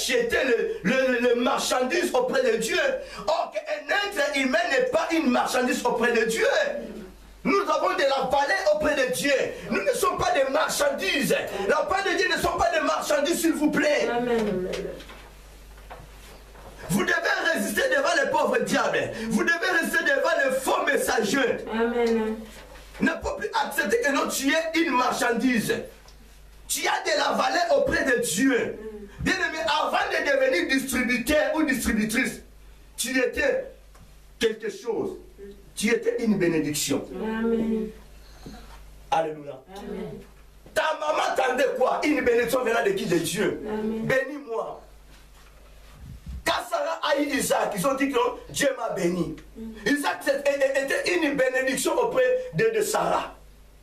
acheter le marchandise auprès de Dieu. Or, un être humain n'est pas une marchandise auprès de Dieu. Nous avons de la valeur auprès de Dieu. Nous ne sommes pas des marchandises. La part de Dieu ne sont pas des marchandises, s'il vous plaît. Amen. Vous devez résister devant les pauvres diables. Vous devez résister devant les faux messagers. Amen. Ne peut plus accepter que non, tu es une marchandise. Tu as de la valeur auprès de Dieu. Bien aimé, avant de devenir distributeur ou distributrice, tu étais quelque chose. Tu étais une bénédiction. Amen. Alléluia. Amen. Ta maman attendait quoi? Une bénédiction venant de qui? De Dieu. Amen. Bénis-moi. Quand Sarah a eu Isaac, ils ont dit que Dieu m'a béni. Isaac était une bénédiction auprès de Sarah.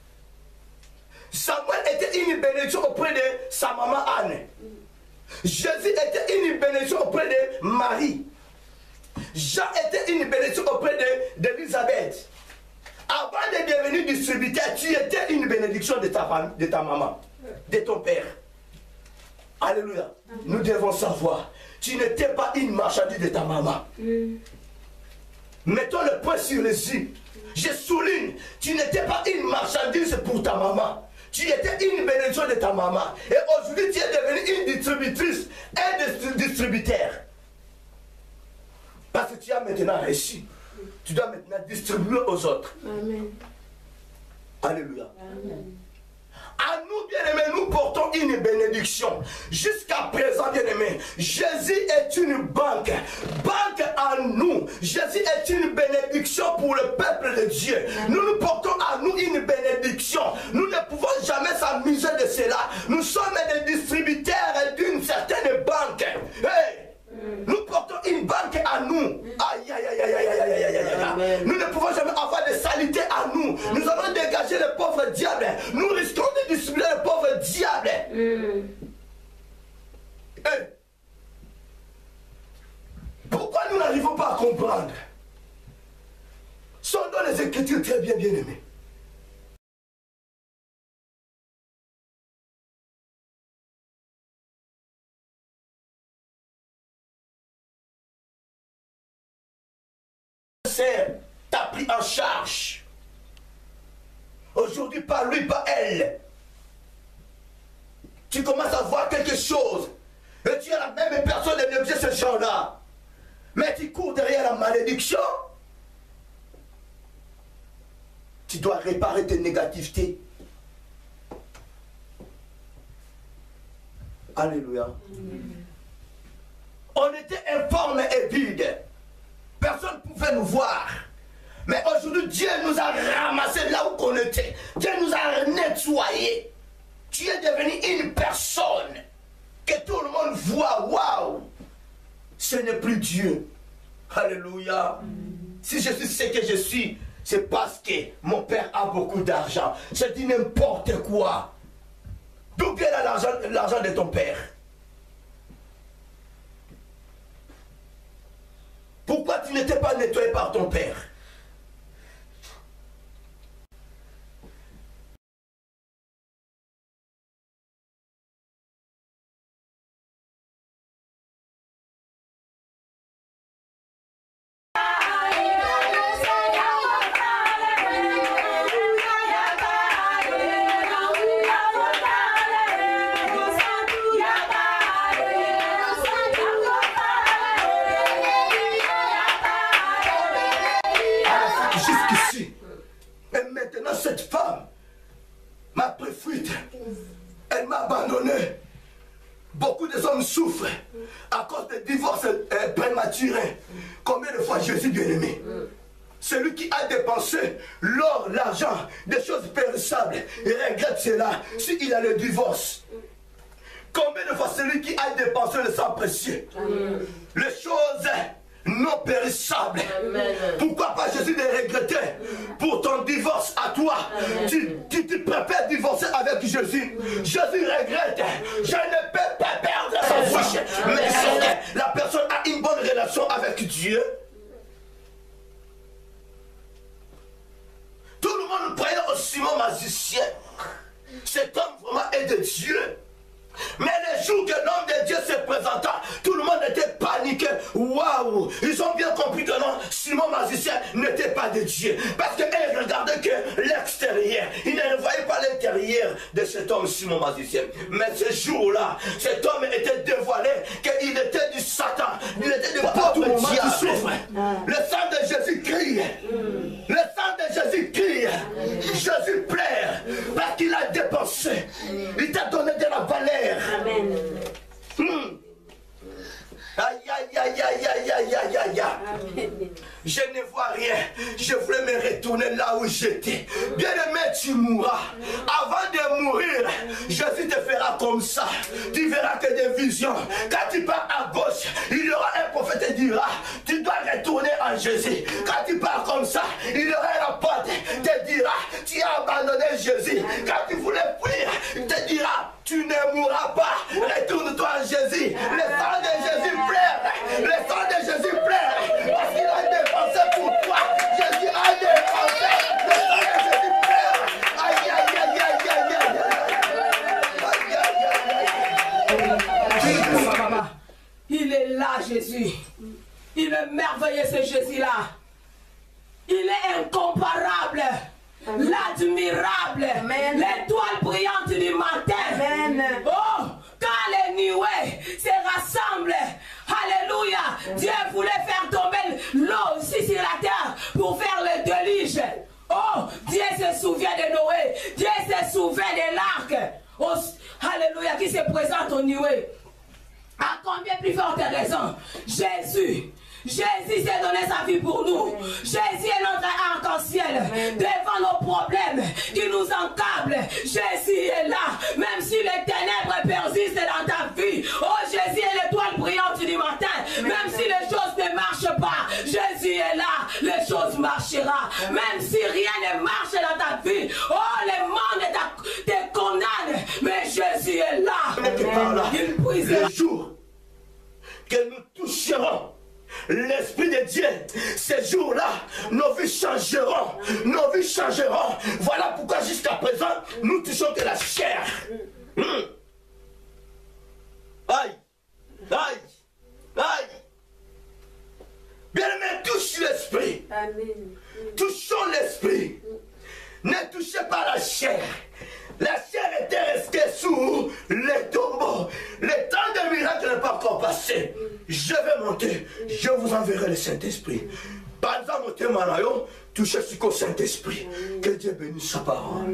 Samuel était une bénédiction auprès de sa maman Anne. Jésus était une bénédiction auprès de Marie. Jean était une bénédiction auprès d'Élisabeth. Avant de devenir distributeur, tu étais une bénédiction de ta maman, de ton père. Alléluia. Nous devons savoir, tu n'étais pas une marchandise de ta maman. Mettons le point sur les i. Je souligne, tu n'étais pas une marchandise pour ta maman. Tu étais une bénédiction de ta maman. Et aujourd'hui, tu es devenue une distributrice, un distributeur. Parce que tu as maintenant réussi. Tu dois maintenant distribuer aux autres. Amen. Alléluia. Amen. À nous, bien-aimés, nous portons une bénédiction. Jusqu'à présent, bien-aimés, Jésus est une banque. Banque à nous. Jésus est une bénédiction pour le peuple de Dieu. Nous nous portons à nous une bénédiction. Nous ne pouvons jamais s'amuser de cela. Nous sommes des distributeurs d'une certaine banque. Hey! Nous portons une banque à nous. Aïe, aïe, aïe, aïe, aïe, aïe, aïe, aïe, aïe. Nous ne pouvons jamais avoir de saleté à nous. Nous allons dégager le pauvre diable. Nous risquons de distribuer le pauvre diable. Hey. Pourquoi nous n'arrivons pas à comprendre? Sont dans les Écritures très bien aimées. T'as pris en charge. Aujourd'hui, pas lui, pas elle. Tu commences à voir quelque chose. Et tu es la même personne de négliger ce genre-là. Mais tu cours derrière la malédiction. Tu dois réparer tes négativités. Alléluia. On était informe et vide. Personne ne pouvait nous voir. Mais aujourd'hui, Dieu nous a ramassés là où on était. Dieu nous a nettoyés. Tu es devenu une personne que tout le monde voit. Waouh! Ce n'est plus Dieu. Alléluia. Si je suis ce que je suis, c'est parce que mon père a beaucoup d'argent. Je dis n'importe quoi. D'où vient l'argent de ton père? Pourquoi tu n'étais pas nettoyé par ton père? Cette femme m'a pris fuite. Elle m'a abandonné. Beaucoup de hommes souffrent à cause de divorces prématurés. Combien de fois Jésus bien-aimé? Celui qui a dépensé l'or, l'argent, des choses périssables, il regrette cela s'il a le divorce. Combien de fois celui qui a dépensé le sang précieux, les choses non périssables. Amen. Pourquoi pas Jésus de regretter pour ton divorce à toi? Tu préfères divorcer avec Jésus. Jésus regrette. Je ne peux pas perdre sa fiche. Mais si la personne a une bonne relation avec Dieu, tout le monde croyait au Simon magicien. Cet homme vraiment est de Dieu. Mais le jour que l'homme de Dieu se représentant, tout le monde était paniqué. Waouh! Ils ont bien compris que non, Simon magicien n'était pas de Dieu. Parce qu'ils regardaient que l'extérieur. Ils ne voyaient pas l'intérieur de cet homme Simon magicien. Mais ce jour-là, cet homme était dévoilé qu'il était du Satan. Il était du pauvre diable. Le sang de Jésus crie. Le sang de Jésus crie. Jésus pleure parce qu'il a dépensé. Il t'a donné de la valeur. Amen. Aïe, aïe, aïe, aïe, aïe, aïe, aïe, aïe, aïe. Je ne vois rien. Je voulais me retourner là où j'étais. Bien-aimé, tu mourras. Avant de mourir, Jésus te fera comme ça. Tu verras que des visions. Quand tu pars à gauche, il y aura un prophète qui dira, tu dois retourner en Jésus. Quand tu pars comme ça, il y aura un apôtre qui te dira, tu as abandonné Jésus. Quand tu voulais fuir, il te dira, tu ne mourras pas. Retourne-toi en Jésus. Le sang de Jésus pleure. Le sang de Jésus pleure. Parce qu'il a dépensé pour toi. Jésus a dépensé. Le sang de Jésus pleure. Aïe, aïe, aïe, aïe, aïe, aïe, aïe, aïe. Il est là, Jésus. Il est merveilleux, ce Jésus-là. Il est incomparable. L'admirable, l'étoile brillante du matin. Amen. Oh, quand les nuées se rassemblent, alléluia, Dieu voulait faire tomber l'eau aussi sur la terre pour faire le déluge. Oh, Dieu se souvient de Noé, Dieu se souvient de l'arc. Oh, alléluia, qui se présente aux nuées. À combien plus forte raison, Jésus s'est donné sa vie pour nous. Jésus est notre arc-en-ciel devant nos problèmes qui nous encablent. Jésus est là, même si les ténèbres persistent dans ta vie. Oh, Jésus est l'étoile brillante du matin. Même si les choses ne marchent pas, Jésus est là, les choses marcheront. Même si rien ne marche dans ta vie, oh, le monde te condamne, mais Jésus est là. Il brise le jour que nous toucherons l'Esprit de Dieu, ces jours-là, nos vies changeront. Nos vies changeront. Voilà pourquoi jusqu'à présent, nous touchons que la chair. Aïe, aïe, aïe. Bien-aimé, touche l'Esprit. Touchons l'Esprit. Ne touchez pas la chair. La chair était restée sous les tombeaux. Le temps de miracle n'est pas encore passé. Je vais monter. Je vous enverrai le Saint-Esprit. Par exemple, monter Manayo, touchez au Saint-Esprit. Que Dieu bénisse sa parole.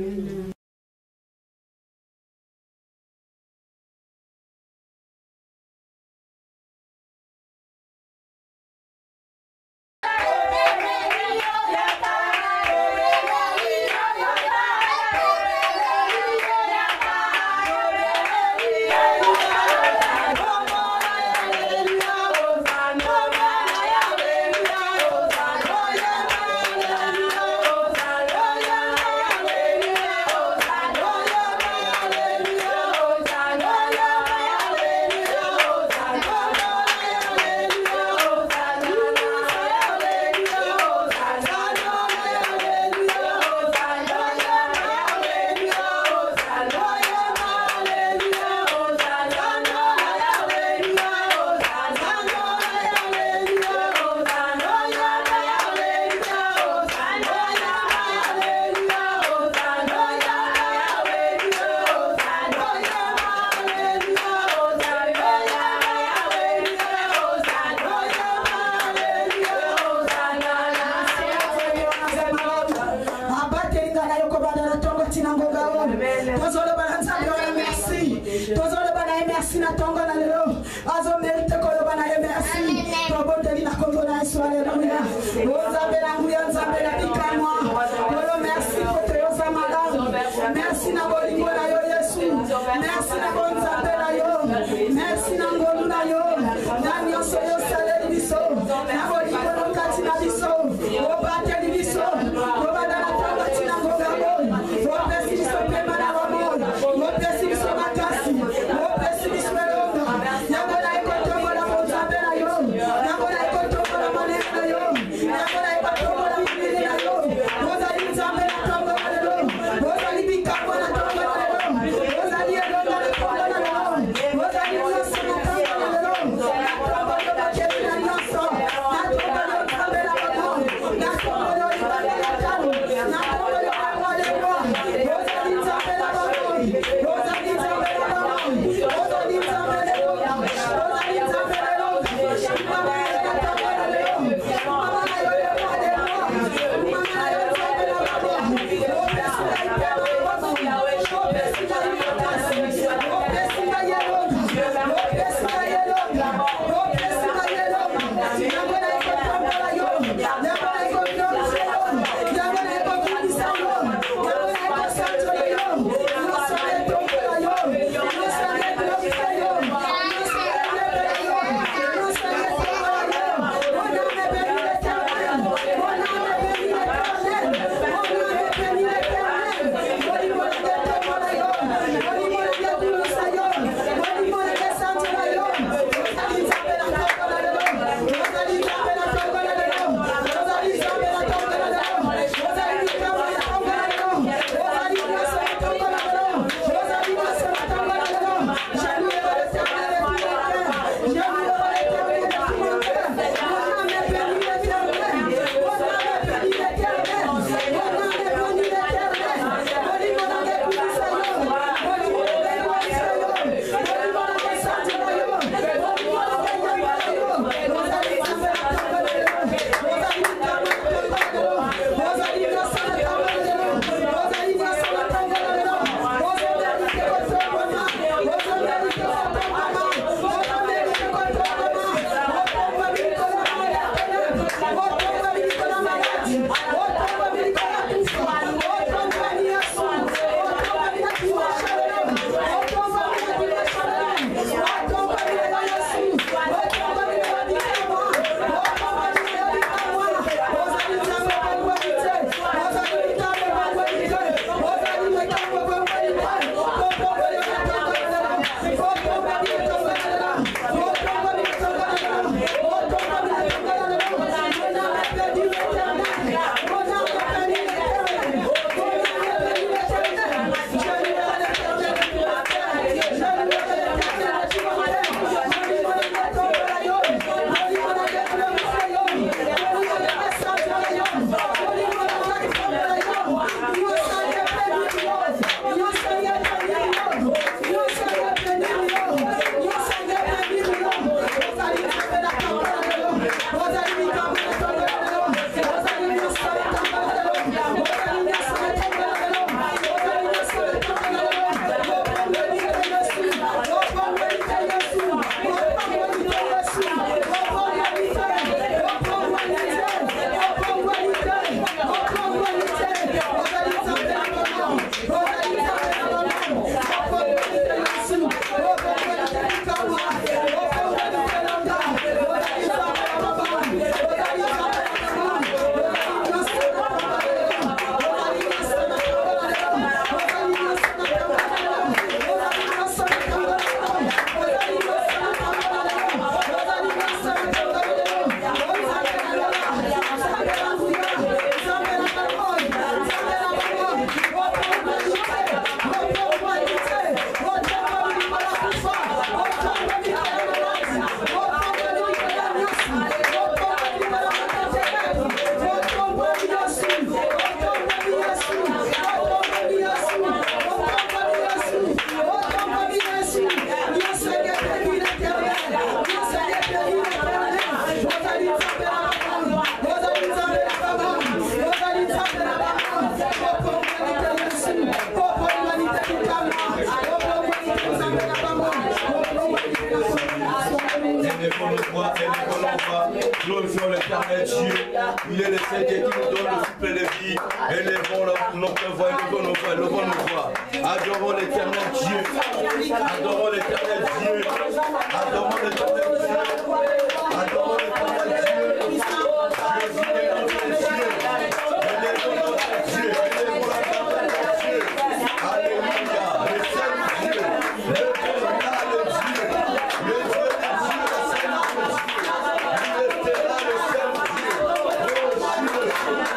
Glorifions l'éternel Dieu. Il est le seul Dieu qui nous donne le souffle de vie. Élevons notre voix, levons nos voix. Adorons l'éternel Dieu. Adorons l'éternel Dieu. Adorons l'éternel Dieu. Adorons l'éternel Dieu. Jésus est notre Dieu. Élevons notre Dieu. Élevons la gloire de Dieu. Alléluia. Le seul Dieu. Le véritable Dieu. Le Dieu des dieux. Le Seigneur de Dieu. Il était là, le seul Dieu. Le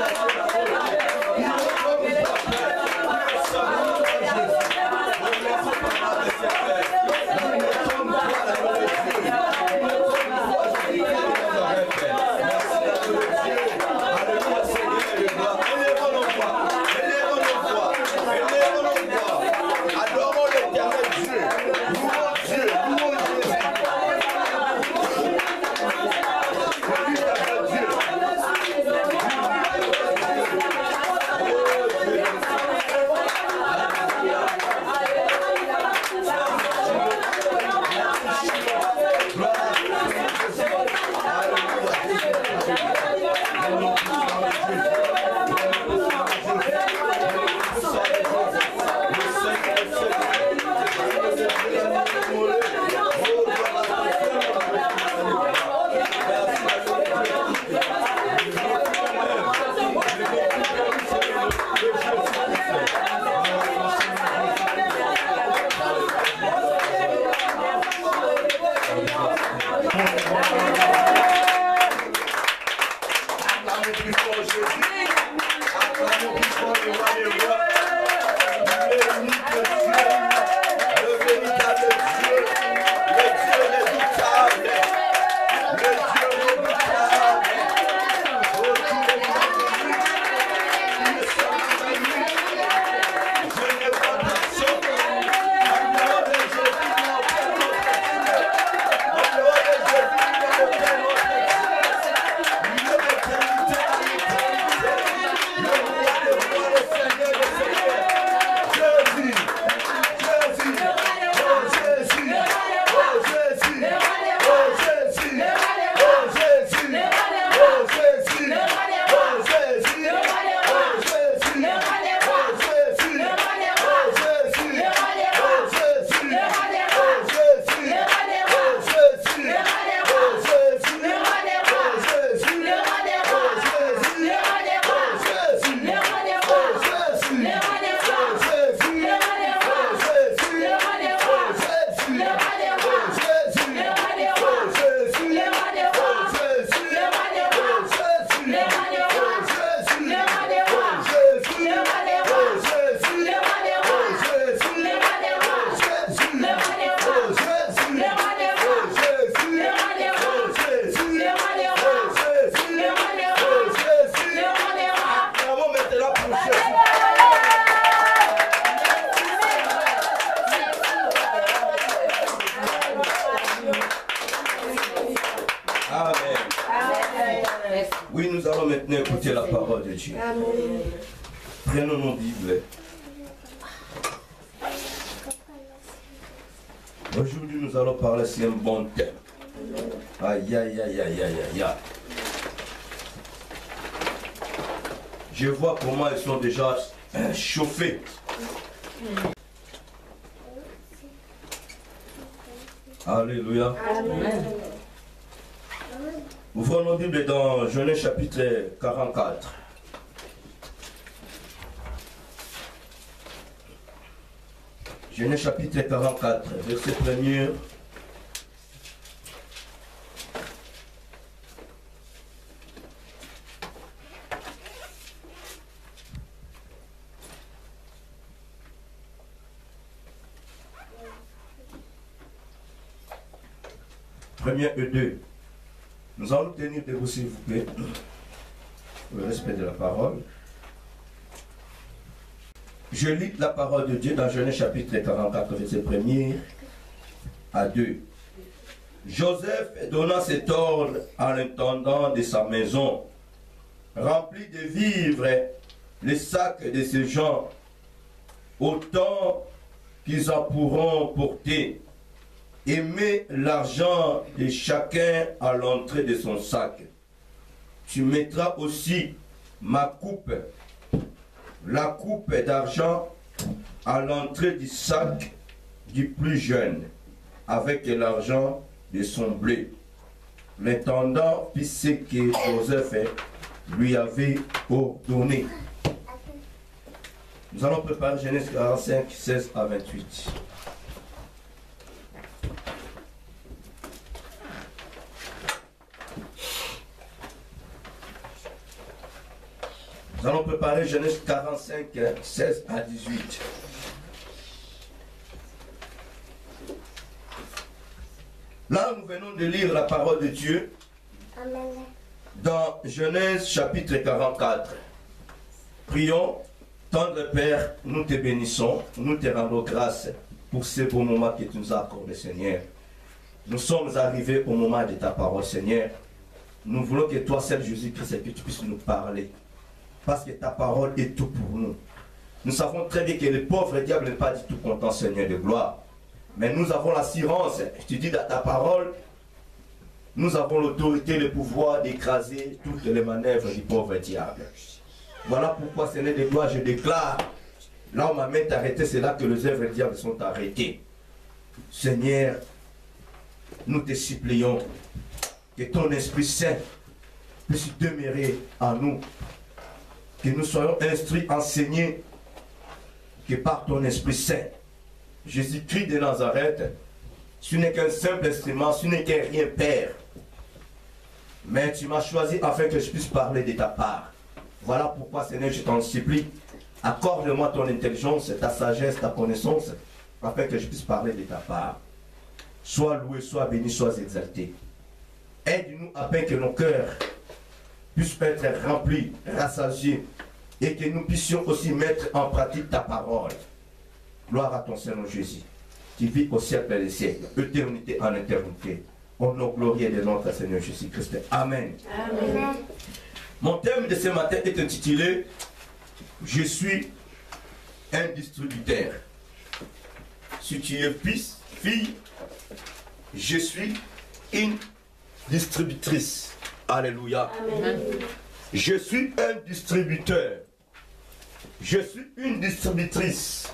Oui, nous allons maintenant écouter la parole de Dieu. Prenons nos Bibles. Aujourd'hui, nous allons parler sur un bon thème. Aïe, aïe, aïe, aïe, aïe, aïe, aïe. Je vois comment ils sont déjà chauffés. Alléluia. Amen. Ouvrons nos Bibles dans Genèse chapitre 44. Genèse chapitre 44, verset 1er. Premier et 2. Nous allons tenir debout, s'il vous plaît, le respect de la parole. Je lis la parole de Dieu dans Genèse chapitre 44, verset 1er à 2. Joseph donna cet ordre à l'intendant de sa maison, rempli de vivres les sacs de ces gens, autant qu'ils en pourront porter, et met l'argent de chacun à l'entrée de son sac. tu mettras aussi ma coupe, la coupe d'argent, à l'entrée du sac du plus jeune, avec l'argent de son blé. L'intendant fit ce que Joseph lui avait ordonné. Nous allons préparer Genèse 45, 16 à 28. Nous allons préparer Genèse 45, 16 à 18. Là, nous venons de lire la parole de Dieu dans Genèse chapitre 44. Prions, tendre Père, nous te bénissons, nous te rendons grâce pour ce beau moment que tu nous as accordé, Seigneur. Nous sommes arrivés au moment de ta parole, Seigneur. Nous voulons que toi, seul Jésus-Christ, que tu puisses nous parler. Parce que ta parole est tout pour nous. Nous savons très bien que le pauvre diable n'est pas du tout content, Seigneur de gloire. Mais nous avons l'assurance, tu dis dans ta parole, nous avons l'autorité, le pouvoir d'écraser toutes les manœuvres du pauvre diable. Voilà pourquoi, Seigneur de gloire, je déclare, là où ma main est arrêtée, c'est là que les œuvres du diable sont arrêtées. Seigneur, nous te supplions que ton Esprit Saint puisse demeurer en nous, que nous soyons instruits, enseignés, que par ton Esprit Saint, Jésus-Christ de Nazareth, ce n'est qu'un simple instrument, ce n'est qu'un rien, Père. Mais tu m'as choisi afin que je puisse parler de ta part. Voilà pourquoi, Seigneur, je t'en supplie, accorde-moi ton intelligence, ta sagesse, ta connaissance, afin que je puisse parler de ta part. Sois loué, sois béni, sois exalté. Aide-nous afin que nos cœurs puissent être remplis, rassasiés, et que nous puissions aussi mettre en pratique ta parole. Gloire à ton Seigneur Jésus, qui vit au siècle des siècles, éternité en éternité. Au nom glorieux de notre Seigneur Jésus-Christ. Amen. Amen. Mon thème de ce matin est intitulé « Je suis un distributeur ». Si tu es fils, fille, je suis une distributrice. Alléluia. Amen. Je suis un distributeur. Je suis une distributrice.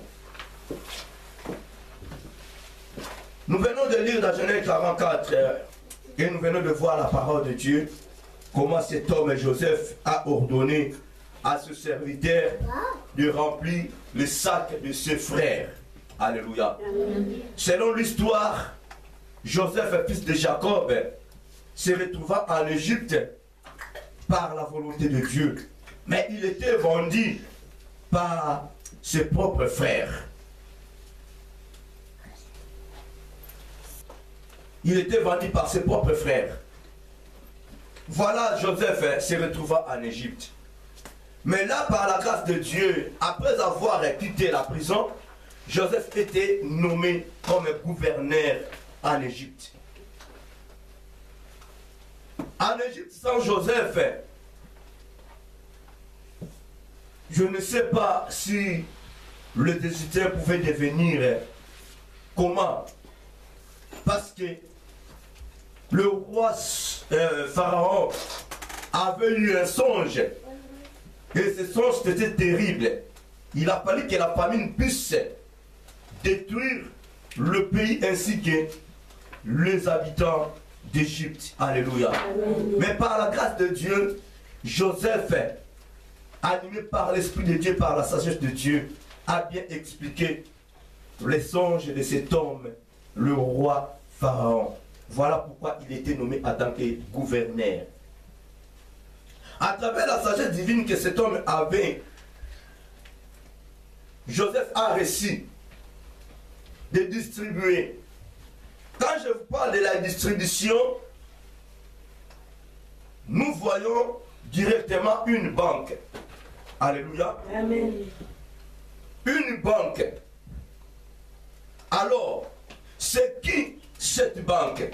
Nous venons de lire dans Genèse 44 et nous venons de voir la parole de Dieu, comment cet homme Joseph a ordonné à ce serviteur de remplir le sac de ses frères. Alléluia. Selon l'histoire, Joseph, fils de Jacob, se retrouva en Égypte par la volonté de Dieu. Mais il était vendu par ses propres frères. Il était vendu par ses propres frères. Voilà, Joseph se retrouva en Égypte. Mais là, par la grâce de Dieu, après avoir quitté la prison, Joseph était nommé comme gouverneur en Égypte. En Égypte, sans Joseph, je ne sais pas si le décideur pouvait devenir comment. Parce que le roi Pharaon avait eu un songe. Et ce songe était terrible. Il a fallu que la famine puisse détruire le pays ainsi que les habitants d'Égypte. Alléluia. Amen. Mais par la grâce de Dieu, Joseph, animé par l'Esprit de Dieu, par la sagesse de Dieu, a bien expliqué les songes de cet homme, le roi Pharaon. Voilà pourquoi il était nommé en tant que gouverneur. À travers la sagesse divine que cet homme avait, Joseph a réussi de distribuer. Quand je vous parle de la distribution, nous voyons directement une banque. Alléluia. Amen. Une banque. Alors, c'est qui cette banque?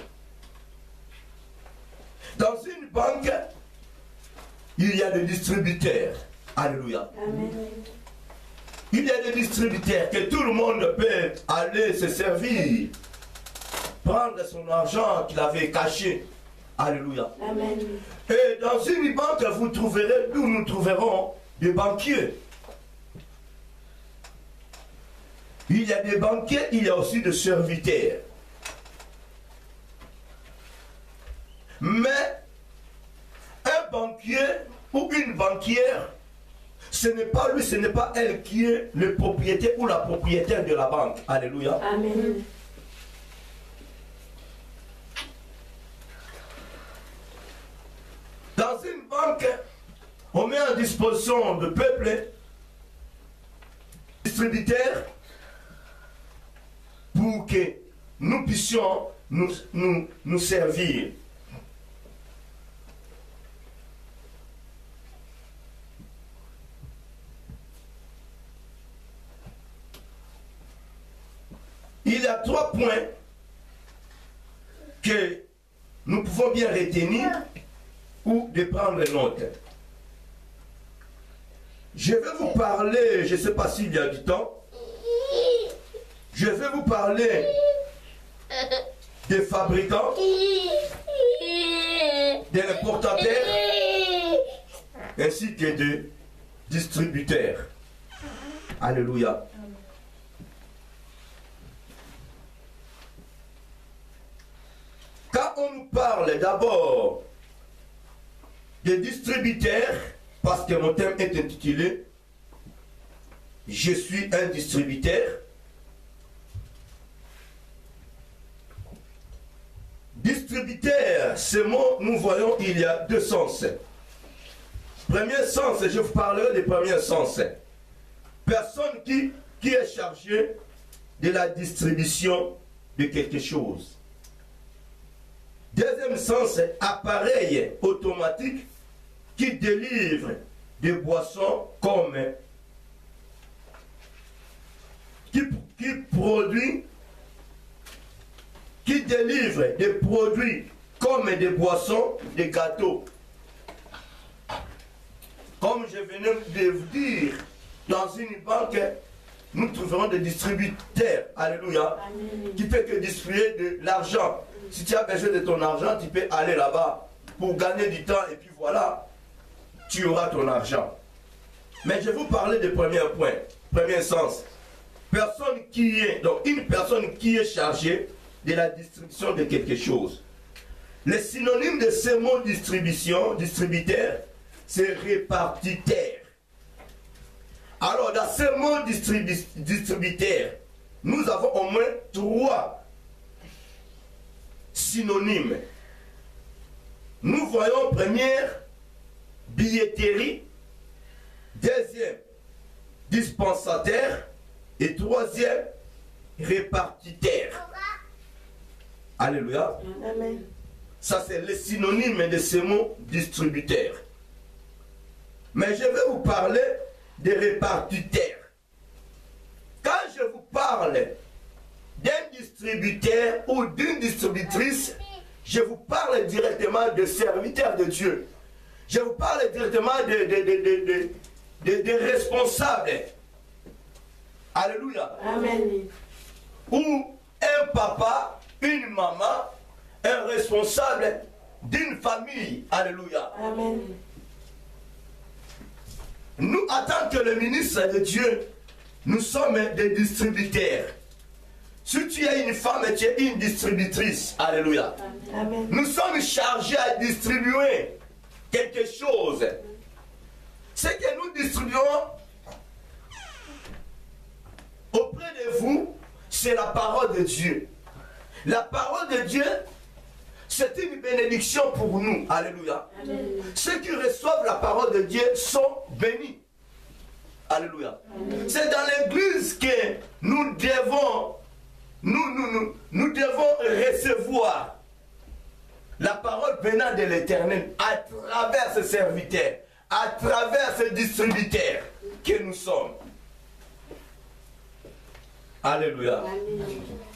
Dans une banque, il y a des distributeurs. Alléluia. Amen. Il y a des distributeurs que tout le monde peut aller se servir, prendre son argent qu'il avait caché Alléluia. Amen. Et dans une banque, vous trouverez, nous trouverons des banquiers. Il y a des banquiers, il y a aussi des serviteurs. Mais un banquier ou une banquière, ce n'est pas lui, ce n'est pas elle qui est le propriétaire ou la propriétaire de la banque. Alléluia. Amen. Dans une banque, on met à disposition de peuple, distributeurs, pour que nous puissions nous servir. Il y a 3 points que nous pouvons bien retenir ou de prendre note. Je vais vous parler, je ne sais pas s'il y a du temps, je vais vous parler des fabricants, des importateurs, ainsi que des distributeurs. Alléluia. Quand on nous parle d'abord des distributeurs, parce que mon thème est intitulé « Je suis un distributeur », distributeur, ce mot, nous voyons, il y a 2 sens. Premier sens, je vous parlerai du premier sens. Personne qui est chargée de la distribution de quelque chose. Deuxième sens, appareil automatique qui délivre des boissons comme qui délivre des produits comme des boissons, des gâteaux. Comme je venais de vous dire, dans une banque, nous trouverons des distributeurs, alléluia, qui fait que distribuer de l'argent. Si tu as besoin de ton argent, tu peux aller là-bas pour gagner du temps et puis voilà, tu auras ton argent. Mais je vais vous parler du premier point, premier sens. Personne qui est, donc une personne qui est chargée de la distribution de quelque chose. Le synonyme de ce mot distribution, distributeur, c'est répartiteur. Alors dans ce mot distributeur, nous avons au moins 3 synonymes. Nous voyons première, billetterie, deuxième, dispensateur et troisième, répartiteur. Alléluia. Amen. Ça c'est le synonyme de ce mot distributeur. Mais je vais vous parler des répartiteurs. Quand je vous parle d'un distributeur ou d'une distributrice, je vous parle directement de serviteurs de Dieu. Je vous parle directement de responsables. Alléluia. Amen. Ou un papa, une maman, un responsable d'une famille. Alléluia. Amen. Nous, en tant que le ministre de Dieu, nous sommes des distributeurs. Si tu es une femme, tu es une distributrice. Alléluia. Amen. Nous sommes chargés à distribuer quelque chose. Ce que nous distribuons auprès de vous, c'est la parole de Dieu. La parole de Dieu, c'est une bénédiction pour nous. Alléluia. Amen. Ceux qui reçoivent la parole de Dieu sont bénis. Alléluia. C'est dans l'église que nous devons recevoir la parole venant de l'Éternel à travers ce serviteur, à travers ce distributeur que nous sommes. Alléluia. Amen.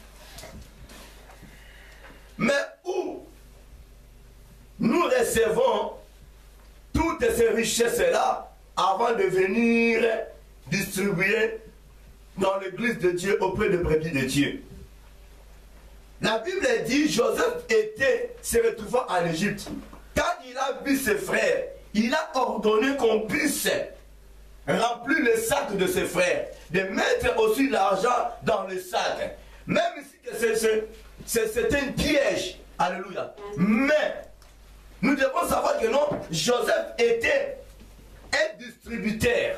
Mais où nous recevons toutes ces richesses-là avant de venir distribuer dans l'église de Dieu auprès des brebis de Dieu. La Bible dit Joseph était se retrouvant en Égypte, quand il a vu ses frères, il a ordonné qu'on puisse remplir le sac de ses frères, de mettre aussi l'argent dans le sac. Même si c'est un piège. Alléluia. Mais nous devons savoir que non, Joseph était un distributeur.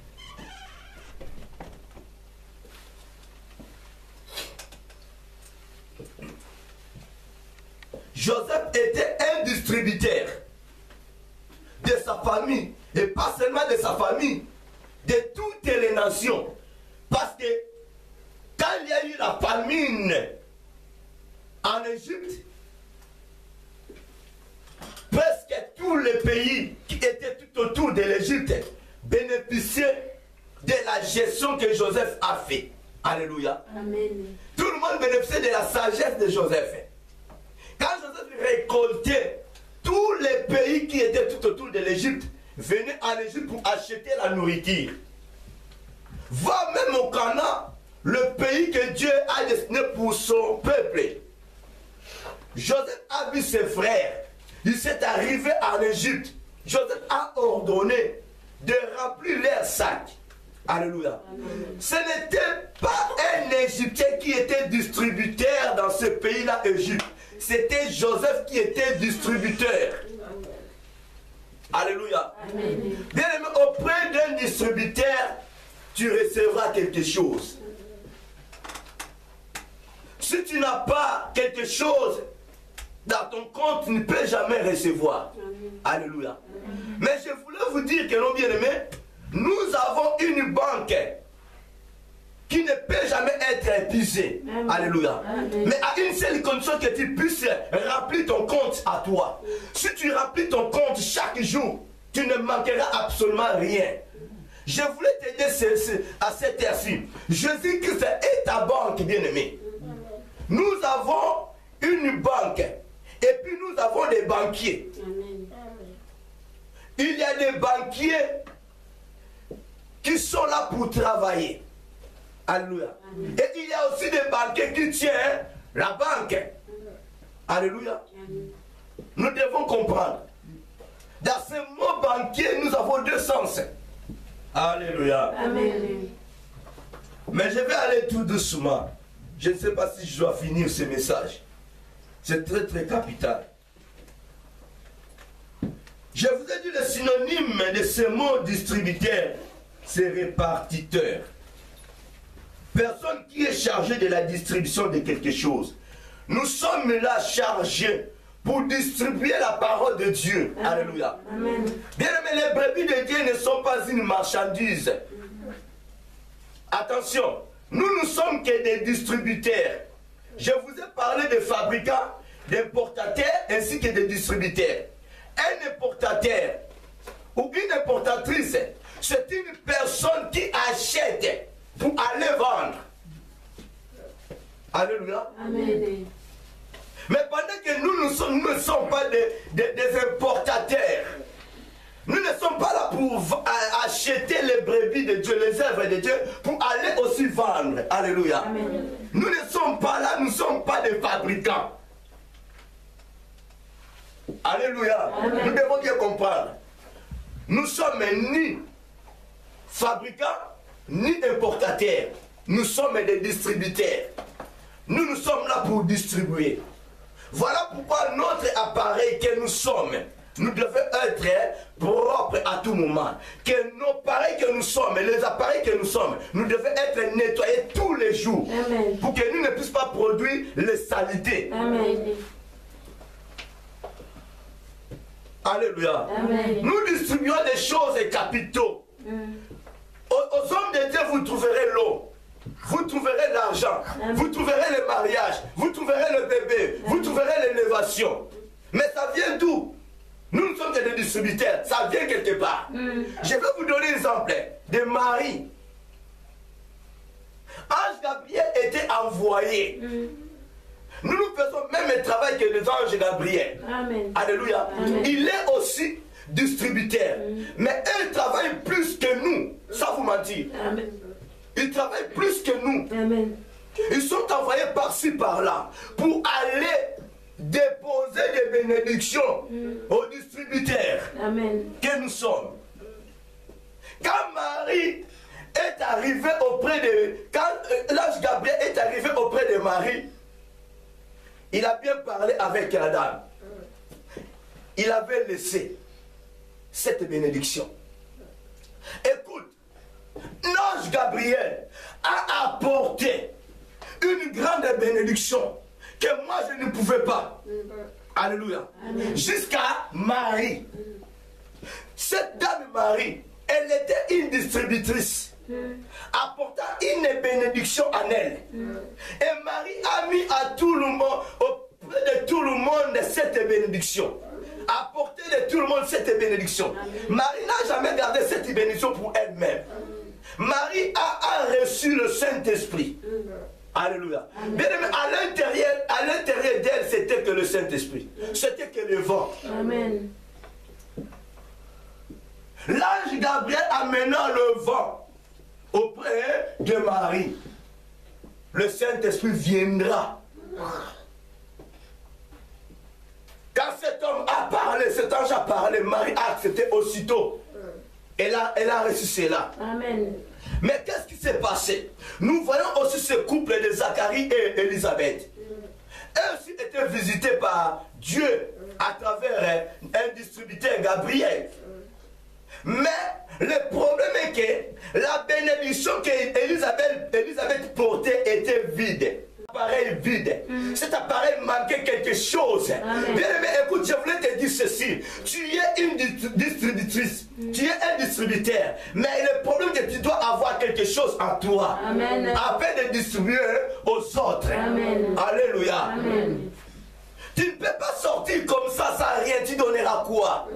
Joseph était un distributeur de sa famille, et pas seulement de sa famille, de toutes les nations. Parce que quand il y a eu la famine en Égypte, presque tous les pays qui étaient tout autour de l'Égypte bénéficiaient de la gestion que Joseph a fait. Alléluia. Amen. Tout le monde bénéficiait de la sagesse de Joseph. Quand Joseph récoltait, tous les pays qui étaient tout autour de l'Égypte venaient en Égypte pour acheter la nourriture. Va même au Canaan, le pays que Dieu a destiné pour son peuple. Joseph a vu ses frères. Il s'est arrivé en Égypte. Joseph a ordonné de remplir leurs sacs. Alléluia. Amen. Ce n'était pas un Égyptien qui était distributeur dans ce pays-là, Égypte. C'était Joseph qui était distributeur. Alléluia. Amen. Bien aimé, auprès d'un distributeur, tu recevras quelque chose. Si tu n'as pas quelque chose dans ton compte, tu ne peux jamais recevoir. Amen. Alléluia. Amen. Mais je voulais vous dire que non, bien aimé, nous avons une banque qui ne peut jamais être épuisée. Amen. Alléluia. Amen. Mais à une seule condition, que tu puisses remplir ton compte à toi. Si tu remplis ton compte chaque jour, tu ne manqueras absolument rien. Je voulais t'aider à cette heure-ci. Jésus-Christ est ta banque, bien-aimé. Nous avons une banque. Et puis nous avons des banquiers. Amen. Il y a des banquiers qui sont là pour travailler. Alléluia. Amen. Et il y a aussi des banquiers qui tiennent la banque. Amen. Alléluia. Amen. Nous devons comprendre. Dans ce mot banquier, nous avons deux sens. Alléluia. Amen. Mais je vais aller tout doucement. Je ne sais pas si je dois finir ce message. C'est très très capital. Je vous ai dit le synonyme de ce mot distributeur, c'est répartiteur. Personne qui est chargé de la distribution de quelque chose. Nous sommes là chargés pour distribuer la parole de Dieu. Amen. Alléluia. Amen. Bien aimé, les brebis de Dieu ne sont pas une marchandise. Attention, nous ne sommes que des distributeurs. Je vous ai parlé de fabricants, d'importateurs ainsi que de distributeurs. Un importateur ou une importatrice, c'est une personne qui achète pour aller vendre. Alléluia. Amen. Mais pendant que nous ne sommes pas des importateurs, nous ne sommes pas là pour acheter les brebis de Dieu, les œuvres de Dieu, pour aller aussi vendre. Alléluia. Amen. Nous ne sommes pas là, nous ne sommes pas des fabricants. Alléluia. Amen. Nous devons bien comprendre. Nous sommes ni fabricants, ni importateurs. Nous sommes des distributeurs. Nous sommes là pour distribuer. Voilà pourquoi notre appareil que nous sommes, nous devons être propres à tout moment. Que nos appareils que nous sommes, les appareils que nous sommes, nous devons être nettoyés tous les jours. Amen. Pour que nous ne puissions pas produire les saletés. Amen. Alléluia. Amen. Nous distribuons des choses et capitaux. Aux hommes de Dieu, vous trouverez l'eau. Vous trouverez l'argent. Vous trouverez le mariage. Vous trouverez le bébé. Vous trouverez l'élévation. Mais ça vient d'où? Nous ne sommes que des distributeurs. Ça vient quelque part. Je vais vous donner un exemple de Marie. Ange Gabriel était envoyé. Nous faisons même le travail que les anges Gabriel. Amen. Alléluia. Amen. Il est aussi distributeur. Mais il travaille plus que nous. Ça vous mentir. Amen. Ils travaillent plus que nous. Amen. Ils sont envoyés par-ci, par-là, pour aller déposer des bénédictions aux distributeurs que nous sommes. Quand Marie est arrivée auprès de... Quand l'ange Gabriel est arrivé auprès de Marie, il a bien parlé avec la dame. Il avait laissé cette bénédiction. Écoute, l'ange Gabriel a apporté une grande bénédiction que moi je ne pouvais pas. Alléluia. Jusqu'à Marie. Cette dame Marie, elle était une distributrice, apportant une bénédiction en elle. Et Marie a mis à tout le monde, auprès de tout le monde, cette bénédiction. Apporter de tout le monde cette bénédiction. Marie n'a jamais gardé cette bénédiction pour elle-même. Marie a reçu le Saint-Esprit. Alléluia. Bien aimé, à l'intérieur d'elle, c'était que le Saint-Esprit. C'était que le vent. Amen. L'ange Gabriel amenant le vent auprès de Marie. Le Saint-Esprit viendra. Quand cet homme a parlé, cet ange a parlé, Marie a accepté aussitôt. Elle a reçu cela. Amen. Mais qu'est-ce qui s'est passé? Nous voyons aussi ce couple de Zacharie et Élisabeth. Eux aussi étaient visités par Dieu à travers un distributeur, Gabriel. Mais le problème est que la bénédiction qu'Élisabeth portait était vide. Appareil vide. Cet appareil manquait quelque chose. Bien aimé, écoute, je voulais te dire ceci. Tu es une distributrice. Tu es un distributeur. Mais le problème est que tu dois avoir quelque chose en toi. Amen. Afin de distribuer aux autres. Amen. Alléluia. Amen. Tu ne peux pas sortir comme ça sans rien. Tu donneras quoi?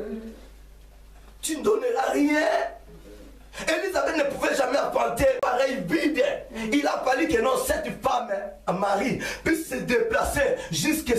Tu ne donneras rien. Élisabeth ne pouvait jamais apporter pareil vide. Il a fallu que non, cette femme, Marie, puisse se déplacer jusqu'à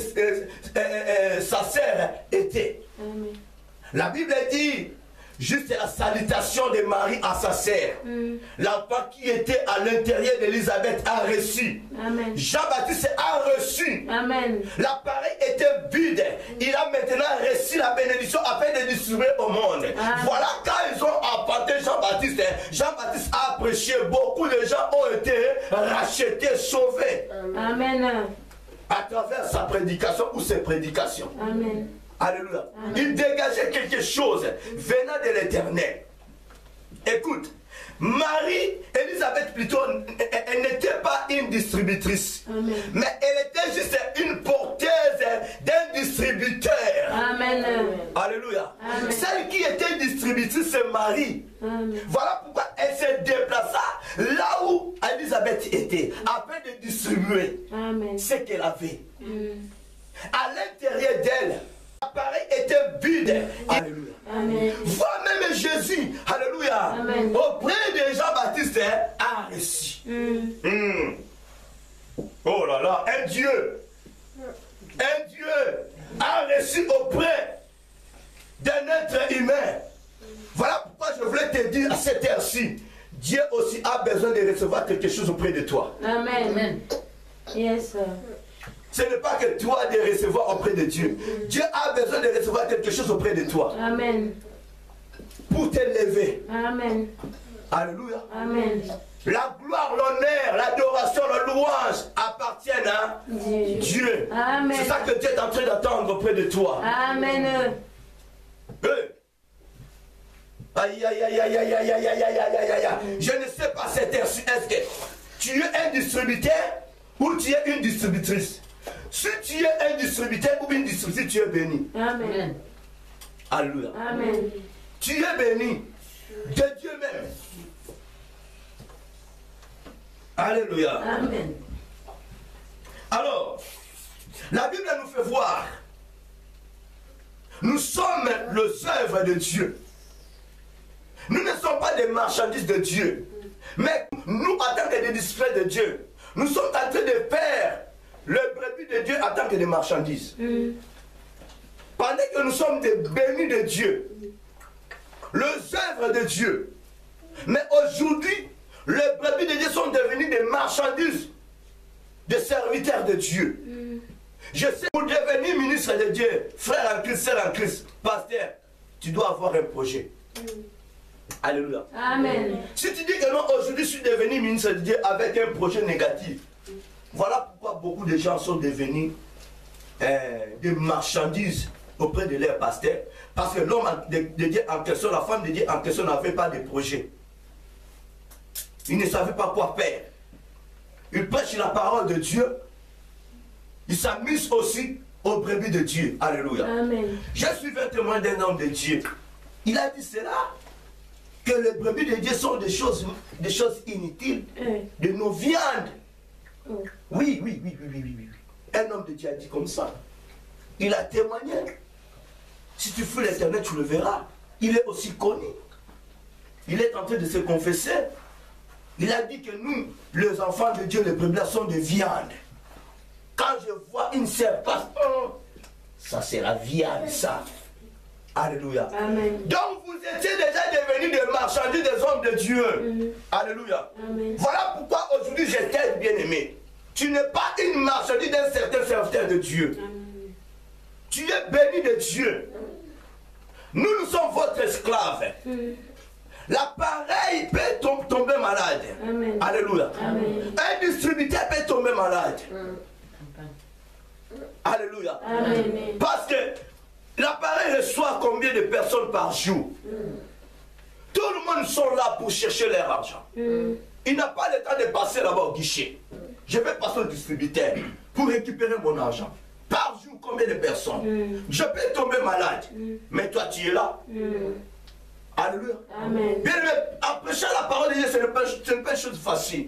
sa sœur était. La Bible dit, juste la salutation de Marie à sa sœur. L'enfant qui était à l'intérieur d'Élisabeth a reçu. Jean-Baptiste a reçu. L'appareil était vide. Il a maintenant reçu la bénédiction afin de distribuer au monde. Voilà quand ils ont apporté Jean-Baptiste. Jean-Baptiste a prêché. Beaucoup de gens ont été rachetés, sauvés. Amen. À travers sa prédication ou ses prédications. Amen. Alléluia. Il dégageait quelque chose venant de l'Éternel. Écoute, Marie, Élisabeth plutôt, elle n'était pas une distributrice. Amen. Mais elle était juste une porteuse d'un distributeur. Amen. Alléluia. Amen. Celle qui était distributrice, c'est Marie. Amen. Voilà pourquoi elle se déplaça là où Élisabeth était, afin de distribuer ce qu'elle avait. À l'intérieur d'elle, l'appareil était vide. Alléluia. Amen. Vois même Jésus, alléluia, Amen. auprès de Jean-Baptiste, a reçu. Oh là là, un Dieu a reçu auprès d'un être humain. Voilà pourquoi je voulais te dire à cette heure-ci, Dieu aussi a besoin de recevoir quelque chose auprès de toi. Amen. Yes. Ce n'est pas que toi de recevoir auprès de Dieu. Dieu a besoin de recevoir quelque chose auprès de toi. Amen. Pour t'élever. Amen. Alléluia. Amen. La gloire, l'honneur, l'adoration, la louange appartiennent à Dieu. Amen. C'est ça que Dieu est en train d'attendre auprès de toi. Amen. Hey. Aïe, aïe, aïe, aïe, aïe, aïe, aïe, aïe, aïe, aïe, aïe, aïe. Je ne sais pas cette heure-ci, est-ce que tu es un distributeur ou tu es une distributrice? Si tu es un distributeur ou une distributrice, tu es béni. Amen. Alléluia. Amen. Tu es béni de Dieu même. Alléluia. Amen. Alors, la Bible nous fait voir, nous sommes les œuvres de Dieu. Nous ne sommes pas des marchandises de Dieu. Mais nous, en tant que des disciples de Dieu, nous sommes en train de faire le brebis de Dieu en tant que des marchandises. Pendant que nous sommes des bénis de Dieu, les œuvres de Dieu. Mais aujourd'hui, les brebis de Dieu sont devenus des marchandises, des serviteurs de Dieu. Je sais, pour devenir ministre de Dieu, frère en Christ, sœur en Christ, pasteur, tu dois avoir un projet. Alléluia. Amen. Si tu dis que non, aujourd'hui je suis devenu ministre de Dieu avec un projet négatif, voilà pourquoi beaucoup de gens sont devenus des marchandises auprès de leur pasteur. Parce que l'homme de Dieu en question, la femme de Dieu en question n'avait pas de projet. Il ne savait pas quoi faire. Il prêche la parole de Dieu. Il s'amuse aussi aux brebis de Dieu. Alléluia. Amen. Je suis un témoin d'un homme de Dieu. Il a dit cela, que les brebis de Dieu sont des choses inutiles, de nos viandes. Oui. Un homme de Dieu a dit comme ça. Il a témoigné. Si tu fouilles l'Éternel, tu le verras. Il est aussi connu. Il est en train de se confesser. Il a dit que nous, les enfants de Dieu, les brebis, sont de viande. Quand je vois une serpente, ça c'est la viande, ça. Alléluia. Amen. Donc vous étiez déjà devenus des marchandises des hommes de Dieu. Alléluia. Amen. Voilà pourquoi aujourd'hui je t'aide, bien-aimé. Tu n'es pas une marchandise d'un certain serviteur de Dieu. Amen. Tu es béni de Dieu. Nous sommes votre esclave. L'appareil peut tomber malade. Amen. Alléluia. Amen. Un distributeur peut tomber malade. Alléluia. Amen. Parce que l'appareil reçoit combien de personnes par jour? Tout le monde sont là pour chercher leur argent. Il n'a pas le temps de passer là-bas au guichet. Je vais passer au distributeur pour récupérer mon argent. Par jour, combien de personnes? Je peux tomber malade. Mais toi, tu es là. Alléluia. Amen. Bien, en prêchant la parole de Dieu, ce n'est pas une chose facile.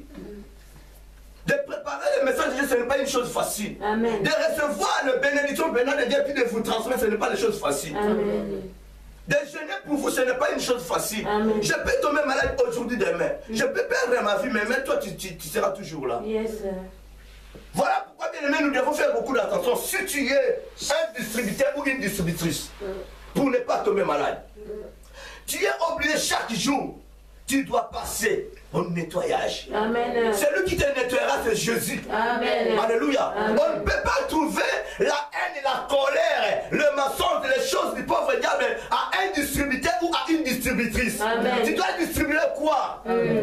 De préparer le message de Dieu, ce n'est pas une chose facile. Amen. De recevoir le bénédiction venant de Dieu, puis de vous transmettre, ce n'est pas une chose facile. Amen. De jeûner pour vous, ce n'est pas une chose facile. Amen. Je peux tomber malade aujourd'hui, demain. Je peux perdre ma vie, mais toi, tu seras toujours là. Yes. Voilà pourquoi, bien aimé, nous devons faire beaucoup d'attention. Si tu es un distributeur ou une distributrice, pour ne pas tomber malade, tu es obligé chaque jour, tu dois passer au nettoyage. Amen. Celui qui te nettoiera, c'est Jésus. Amen. Alléluia. Amen. On ne peut pas trouver la haine et la colère, le mensonge, les choses du pauvre diable à un distributeur ou à une distributrice. Amen. Tu dois distribuer quoi?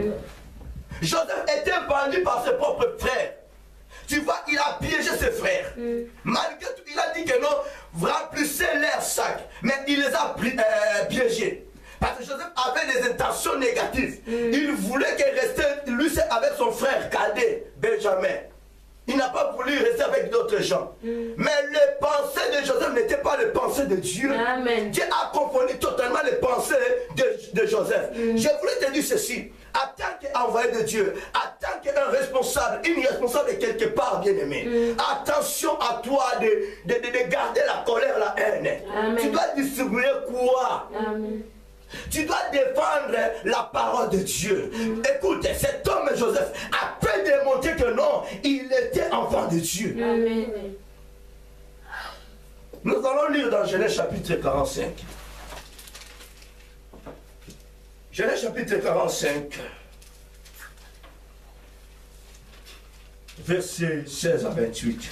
Joseph était vendu par ses propres frères. Tu vois, il a piégé ses frères. Malgré tout, il a dit que non, remplissez leurs sacs. Mais il les a piégés. Parce que Joseph avait des intentions négatives. Il voulait qu'il reste, lui, avec son frère cadet, Benjamin. Il n'a pas voulu rester avec d'autres gens. Mais les pensées de Joseph n'étaient pas les pensées de Dieu. Amen. Dieu a confondu totalement les pensées de Joseph. Je voulais te dire ceci. En tant qu'envoyé de Dieu, en tant qu'un responsable, une responsable quelque part, bien-aimé, attention à toi de garder la colère, la haine. Amen. Tu dois distribuer quoi? Amen. Tu dois défendre la parole de Dieu. Écoute, cet homme Joseph a pu démontrer que non, il était enfant de Dieu. Amen. Nous allons lire dans Genèse chapitre 45. Genèse chapitre 45, versets 16 à 28.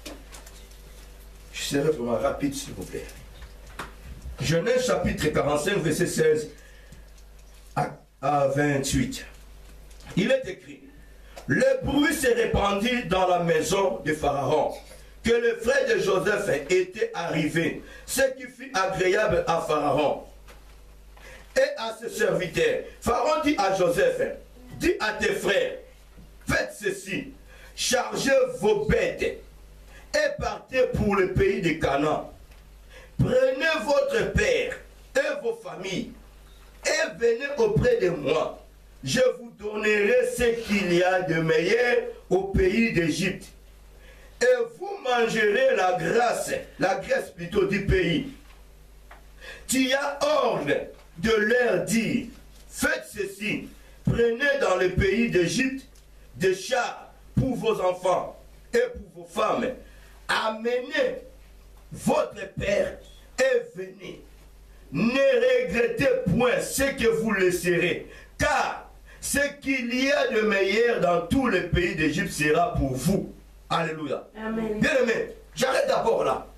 Je serai vraiment rapide, s'il vous plaît. Genèse chapitre 45, verset 16 à 28. Il est écrit: le bruit s'est répandu dans la maison de Pharaon, que le frère de Joseph était arrivé, ce qui fut agréable à Pharaon et à ses serviteurs. Pharaon dit à Joseph: dis à tes frères, faites ceci, chargez vos bêtes et partez pour le pays de Canaan. Prenez votre père et vos familles et venez auprès de moi. Je vous donnerai ce qu'il y a de meilleur au pays d'Égypte. Et vous mangerez la graisse plutôt du pays. Tu as ordre de leur dire: faites ceci, prenez dans le pays d'Égypte des chars pour vos enfants et pour vos femmes. Amenez votre père et venez. Ne regrettez point ce que vous laisserez, car ce qu'il y a de meilleur dans tout le pays d'Égypte sera pour vous. Alléluia. Amen. Bien aimé, J'arrête d'abord là.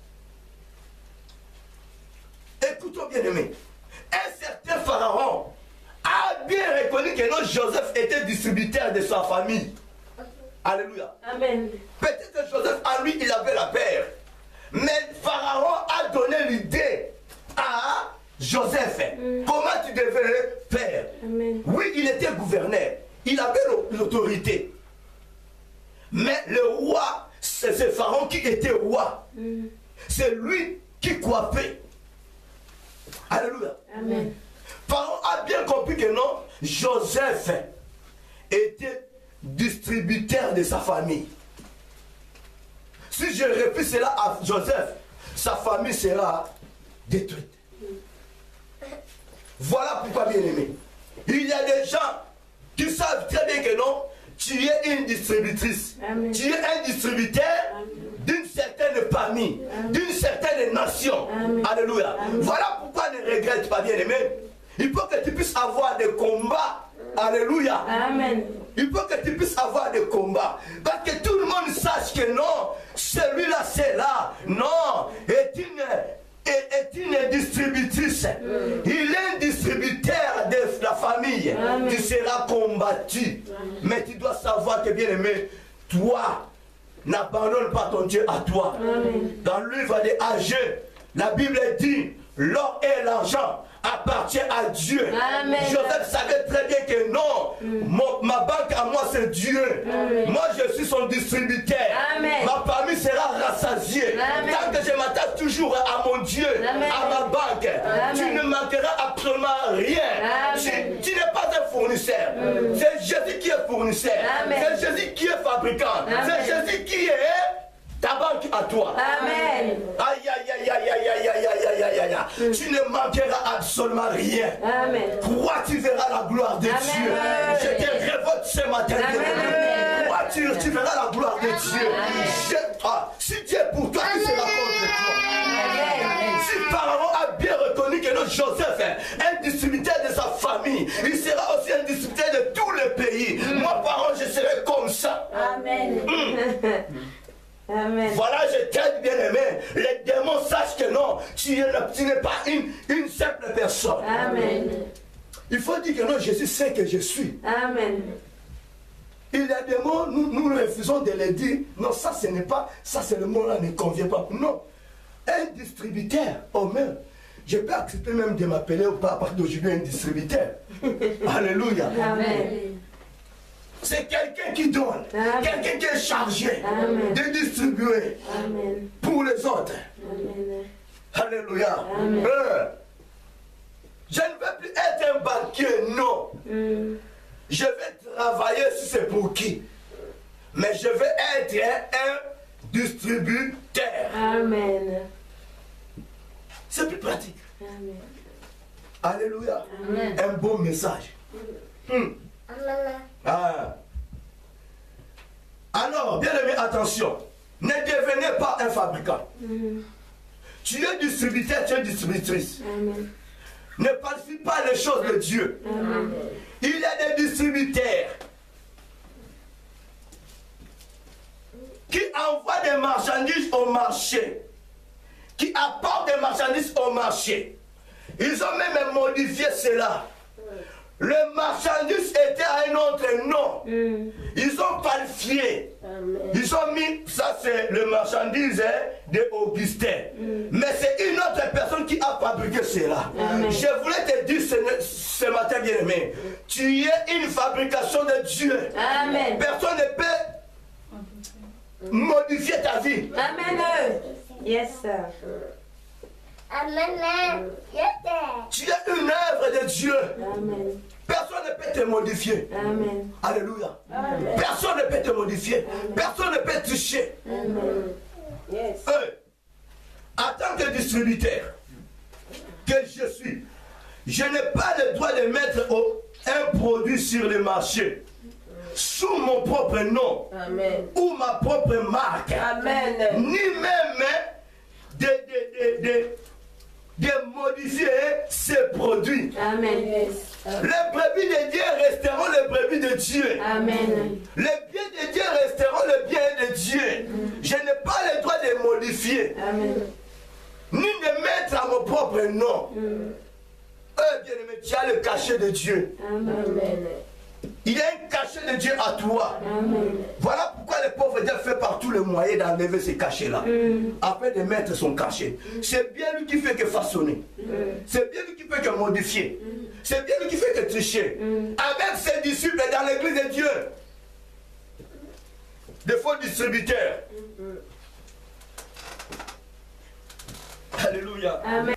Écoutons bien aimé. Un certain pharaon a bien reconnu que notre Joseph était distributeur de sa famille. Alléluia. Amen. Peut-être que Joseph, en lui, il avait la paire. Mais Pharaon a donné l'idée à Joseph. Comment tu devrais faire? Amen. Oui, il était gouverneur. Il avait l'autorité. Mais le roi, c'est ce Pharaon qui était roi. C'est lui qui coiffait. Alléluia. Amen. Pharaon a bien compris que non, Joseph était distributeur de sa famille. Si je répète cela à Joseph, sa famille sera détruite. Voilà pourquoi, bien aimé, il y a des gens qui savent très bien que non, tu es une distributrice. Amen. Tu es un distributeur d'une certaine famille, d'une certaine nation. Amen. Alléluia. Amen. Voilà pourquoi ne regrette pas, bien aimé. Il faut que tu puisses avoir des combats. Alléluia. Amen. Il faut que tu puisses avoir des combats. Parce que tout le monde sache que non, celui-là, c'est là. Non, est une distributrice. Il est un distributeur de la famille. Amen. Tu seras combattu. Mais tu dois savoir que, bien aimé, toi, n'abandonne pas ton Dieu à toi. Amen. Dans le livre des Ageux, la Bible dit, l'or et l'argent appartient à Dieu. Amen. Joseph savait très bien que non, ma banque à moi c'est Dieu. Amen. Moi je suis son distributeur. Amen. Ma famille sera rassasiée. Amen. Tant que je m'attache toujours à mon Dieu, Amen. à ma banque, Amen. tu ne manqueras absolument rien. Amen. Tu n'es pas un fournisseur. C'est Jésus qui est fournisseur. Amen. C'est Jésus qui est fabricant. Amen. C'est Jésus qui est ta banque à toi. Amen. Aïe, aïe, aïe, aïe, aïe, aïe, aïe, aïe, aïe, aïe, aïe. Tu ne manqueras absolument rien. Amen. Toi, tu verras la gloire de Amen. Dieu. Je te révolte ce matin. Amen. Toi, tu verras la gloire de Dieu. Si Dieu est pour toi, qui sera contre toi? Si Pharaon a bien reconnu que notre Joseph est un distributeur de sa famille, il sera aussi un distributeur de tous les pays. Moi, Pharaon, je serai comme ça. Amen. Amen. Voilà, je t'aide, bien aimé. Les démons sachent que non, tu n'es pas une simple personne. Amen. Il faut dire que non, Jésus sait que je suis. Amen. Il y a des mots, nous refusons de les dire. Non, ça ce n'est pas, ça c'est le mot-là ne convient pas. Non. Un distributeur, oh même, je peux accepter même de m'appeler au pas à partir d'aujourd'hui un distributeur. Alléluia. Amen. C'est quelqu'un qui donne, Amen. quelqu'un qui est chargé Amen. de distribuer Amen. pour les autres. Amen. Alléluia. Amen. Je ne veux plus être un banquier, non. Je vais travailler si c'est pour qui. Mais je vais être un distributeur. Amen. C'est plus pratique. Amen. Alléluia. Amen. Un bon message. Ah. Alors, bien aimé, attention. Ne devenez pas un fabricant. Tu es distributeur, tu es distributrice. Amen. Ne falsifie pas les choses de Dieu. Amen. Il y a des distributeurs qui envoient des marchandises au marché, qui apportent des marchandises au marché. Ils ont même modifié cela. Le marchandise était à un autre nom. Ils ont qualifié. Ils ont mis, ça c'est le marchandise de Augustin. Mais c'est une autre personne qui a fabriqué cela. Amen. Je voulais te dire ce matin, bien aimé, tu es une fabrication de Dieu. Amen. Personne ne peut modifier ta vie. Amen. Yes, sir. Amen. Tu es une œuvre de Dieu. Amen. Personne ne peut te modifier. Amen. Alléluia. Personne ne peut te modifier. Personne ne peut te toucher. Amen. Yes. En tant que distributeur que je suis, je n'ai pas le droit de mettre un produit sur le marché sous mon propre nom. Amen. Ou ma propre marque. Amen. Ni même de modifier ses produits. Amen. Les brebis de Dieu resteront les brebis de Dieu. Amen. Les biens de Dieu resteront les biens de Dieu. Je n'ai pas le droit de modifier, Amen. ni de mettre à mon propre nom. Bien-aimé, tu as le cachet de Dieu. Amen. Il y a un cachet de Dieu à toi. Amen. Voilà pourquoi le pauvre Dieu fait par tous les moyens d'enlever ce cachet-là. Afin de mettre son cachet. C'est bien lui qui fait que façonner. C'est bien lui qui fait que modifier. C'est bien lui qui fait que tricher. Avec ses disciples dans l'église de Dieu. Des faux distributeurs. Alléluia. Amen.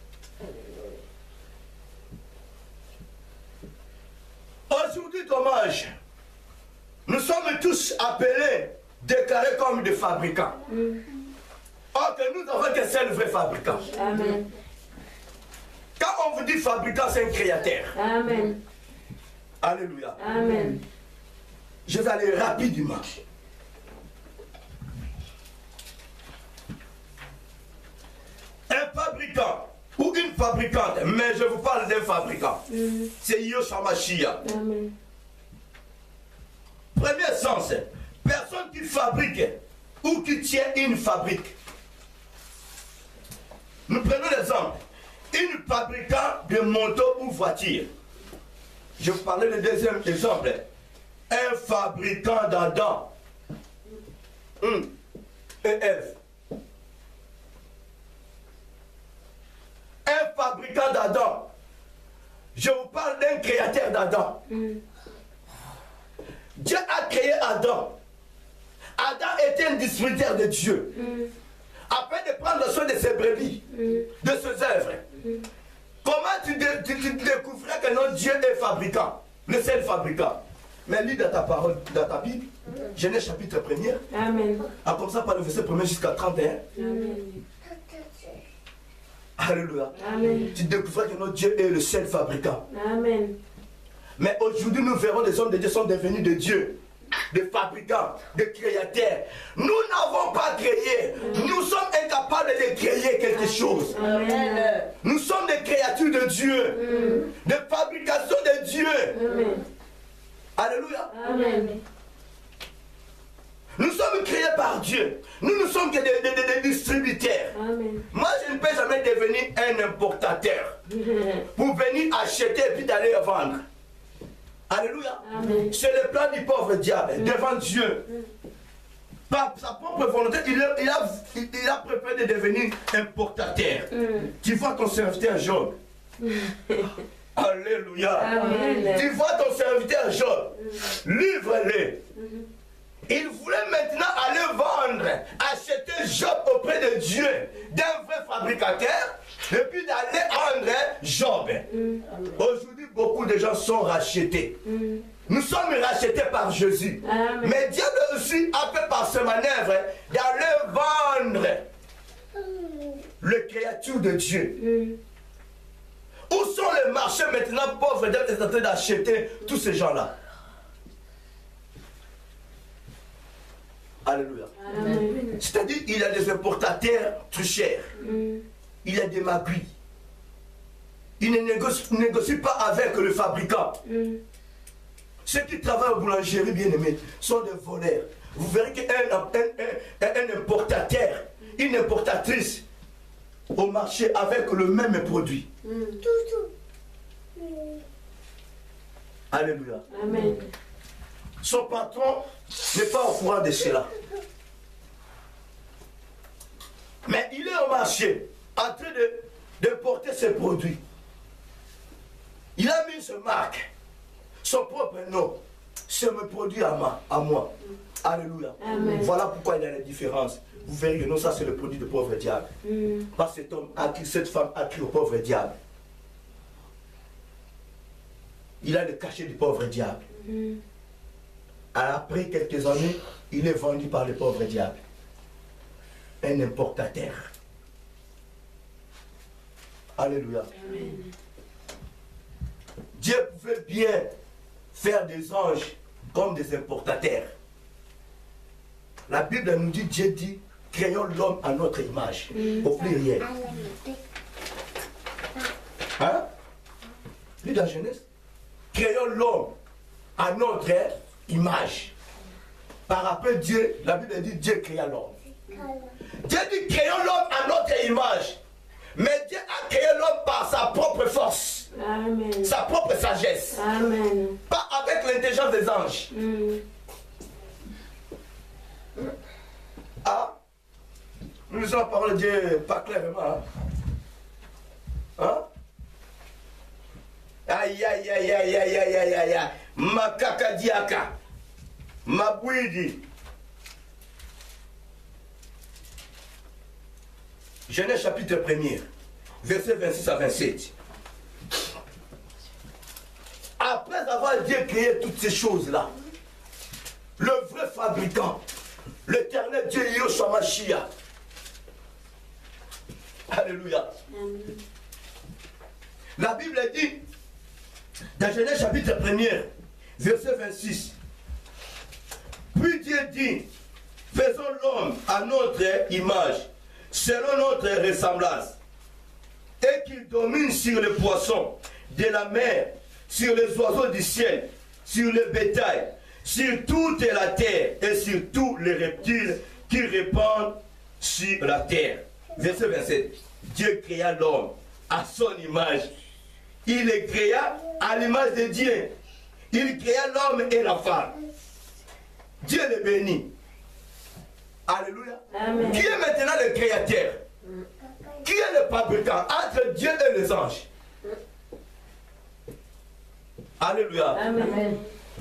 Aujourd'hui, dommage, nous sommes tous appelés, déclarés comme des fabricants. Or que nous avons qu'un seul vrai fabricant. Amen. Quand on vous dit fabricant, c'est un créateur. Amen. Alléluia. Amen. Je vais aller rapidement. Un fabricant ou une fabricante, mais je vous parle d'un fabricant. C'est Yeshua Mashiach. Amen. Premier sens, personne qui fabrique ou qui tient une fabrique. Nous prenons l'exemple, une fabricant de motos ou voitures. Je vous parlais du deuxième exemple. Un fabricant d'Adam et Ève. Un fabricant d'Adam. Je vous parle d'un créateur d'Adam. Dieu a créé Adam. Adam était un distributeur de Dieu. Afin de prendre soin de ses brebis, de ses œuvres. Comment tu découvrais que notre Dieu est fabricant, le seul fabricant? Mais lis dans ta parole, dans ta Bible, Genèse chapitre 1er. Amen. Comme ça, par le verset 1er jusqu'à 31. Amen. Alléluia. Amen. Tu découvrais que notre Dieu est le seul fabricant. Amen. Mais aujourd'hui, nous verrons les hommes de Dieu sont devenus de Dieu, des fabricants, des créateurs. Nous n'avons pas créé. Nous sommes incapables de créer quelque chose. Amen. Nous sommes des créatures de Dieu, des fabrications de Dieu. Amen. Alléluia. Amen. Nous sommes créés par Dieu. Nous ne sommes que des distributeurs. Amen. Moi, je ne peux jamais devenir un importateur pour venir acheter et puis d'aller vendre. Alléluia. Amen. C'est le plan du pauvre diable devant Dieu. Par sa propre volonté, il a préféré de devenir importateur. Tu vois ton serviteur Job. Alléluia. Amen. Tu vois ton serviteur Job. Livre-le. Il voulait maintenant aller vendre, acheter Job auprès de Dieu, d'un vrai fabricateur, et puis d'aller vendre Job. Aujourd'hui, beaucoup de gens sont rachetés. Nous sommes rachetés par Jésus. Amen. Mais Dieu aussi a fait par ses manœuvres d'aller vendre les créatures de Dieu. Où sont les marchés maintenant pauvres d'être en train d'acheter tous ces gens-là? Alléluia. C'est-à-dire il y a des importateurs tricheurs. Il y a des magouilles. Ils ne négocient pas avec le fabricant. Ceux qui travaillent aux boulangeries, bien aimés, sont des voleurs. Vous verrez qu'un importateur, une importatrice au marché avec le même produit. Alléluia. Amen. Son patron n'est pas au courant de cela. Mais il est au marché en train de porter ses produits. Il a mis ce marque, son propre nom. C'est mes produits à moi. Alléluia. Amen. Voilà pourquoi il y a la différence. Vous verrez que non, ça c'est le produit du pauvre diable. Parce que cet homme a cru, cette femme a cru au pauvre diable. Il a le cachet du pauvre diable. Après quelques années, il est vendu par le pauvre diable. Un importateur. Alléluia. Amen. Dieu pouvait bien faire des anges comme des importateurs. La Bible nous dit, Dieu dit, créons l'homme à notre image, au pluriel. dit dans Genèse, créons l'homme à notre image. Par après Dieu, la Bible dit Dieu créa l'homme. Dieu dit créons l'homme à notre image. Mais Dieu a créé l'homme par sa propre force. Amen. Sa propre sagesse. Amen. Pas avec l'intelligence des anges. Ah, nous lisons la parole de Dieu pas clairement. Hein? Aïe, aïe, aïe, aïe, aïe, aïe, aïe, aïe, aïe. Makakadiaka. Mabouidi. Genèse chapitre 1er, verset 26 à 27. Après avoir Dieu créé toutes ces choses-là, le vrai fabricant, l'éternel Dieu Yoshua Mashiach. Alléluia. Amen. La Bible dit, dans Genèse chapitre 1er, verset 26, puis Dieu dit, faisons l'homme à notre image, selon notre ressemblance, et qu'il domine sur les poissons de la mer, sur les oiseaux du ciel, sur le bétail, sur toute la terre et sur tous les reptiles qui répandent sur la terre. Verset 27. Dieu créa l'homme à son image. Il les créa à l'image de Dieu. Il créa l'homme et la femme. Dieu les bénit. Alléluia. Amen. Qui est maintenant le créateur? Qui est le fabricant entre Dieu et les anges? Alléluia. Amen.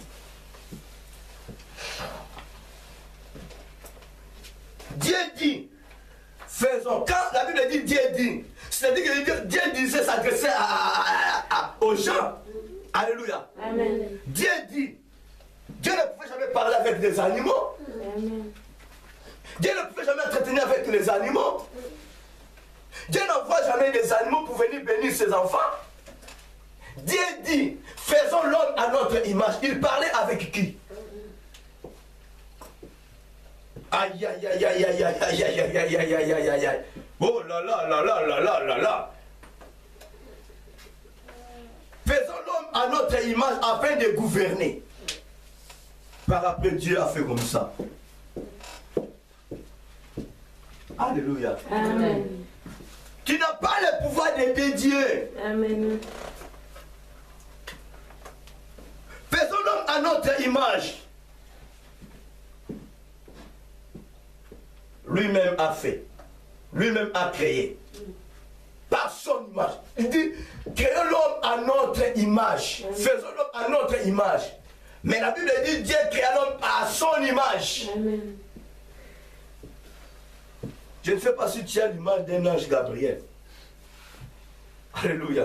Dieu dit, faisons. Quand la Bible dit Dieu dit, c'est-à-dire que Dieu disait s'adresser aux gens. Alléluia. Amen. Dieu dit, Dieu ne pouvait jamais parler avec des animaux. Amen. Dieu ne pouvait jamais entretenir avec les animaux. Dieu n'envoie jamais des animaux pour venir bénir ses enfants. Dieu dit, faisons l'homme à notre image. Il parlait avec qui? Aïe, aïe, aïe, aïe, aïe, aïe, aïe, aïe, aïe, aïe, aïe, aïe, aïe, aïe, aïe. Oh là là là là là là là là. Faisons l'homme à notre image afin de gouverner. Par après, Dieu a fait comme ça. Alléluia. Amen. Tu n'as pas le pouvoir d'aider Dieu. Amen. Faisons l'homme à notre image. Lui-même a fait. Lui-même a créé. Par son image. Il dit, créons l'homme à notre image. Faisons l'homme à notre image. Mais la Bible dit, Dieu créa l'homme à son image. Amen. Je ne sais pas si tu as l'image d'un ange Gabriel. Alléluia.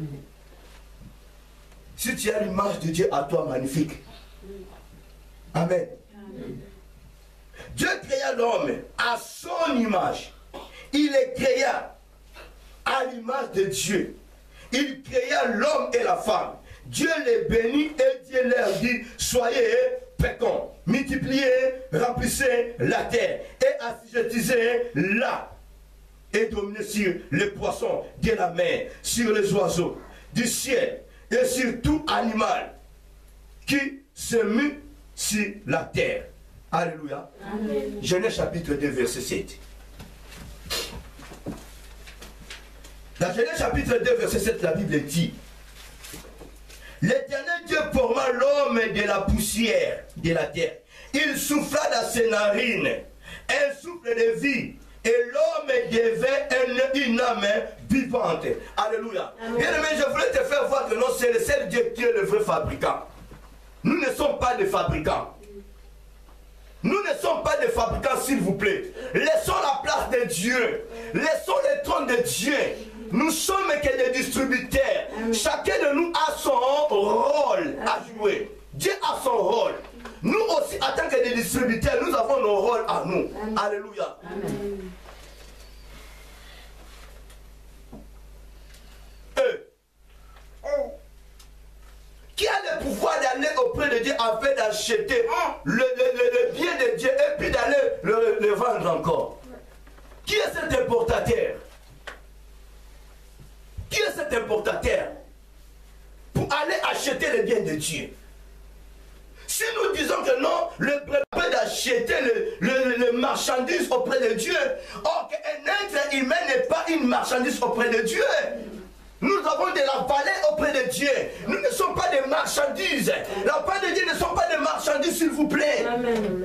Si tu as l'image de Dieu à toi, magnifique. Amen. Dieu créa l'homme à son image. Il les créa à l'image de Dieu. Il créa l'homme et la femme. Dieu les bénit et Dieu leur dit, soyez féconds, multipliez, remplissez la terre et assujettissez-la et dominez sur les poissons de la mer, sur les oiseaux du ciel et sur tout animal qui se mue sur la terre. Alléluia. Amen. Genèse chapitre 2, verset 7. Dans Genèse chapitre 2, verset 7, la Bible dit, l'Éternel Dieu forma l'homme de la poussière de la terre. Il souffla dans ses narines un souffle de vie et l'homme devint une âme vivante. Alléluia. Bien aimé, je voulais te faire voir que non, c'est le seul Dieu qui est le vrai fabricant. Nous ne sommes pas des fabricants. Nous ne sommes pas des fabricants, s'il vous plaît. Laissons la place de Dieu. Laissons le trône de Dieu. Nous sommes que des distributeurs. Chacun de nous a son rôle à jouer. Dieu a son rôle. Nous aussi, en tant que des distributeurs, nous avons nos rôles à nous. Alléluia. Amen. Qui a le pouvoir d'aller auprès de Dieu afin d'acheter le bien de Dieu et puis d'aller le vendre encore? Qui est cet importateur? Qui est cet importateur? acheter les biens de Dieu. Si nous disons que non, le brevet d'acheter le marchandise auprès de Dieu, or qu'un être humain n'est pas une marchandise auprès de Dieu. Nous avons de la valeur auprès de Dieu. Nous ne sommes pas des marchandises. La part de Dieu ne sont pas des marchandises, s'il vous plaît. Amen.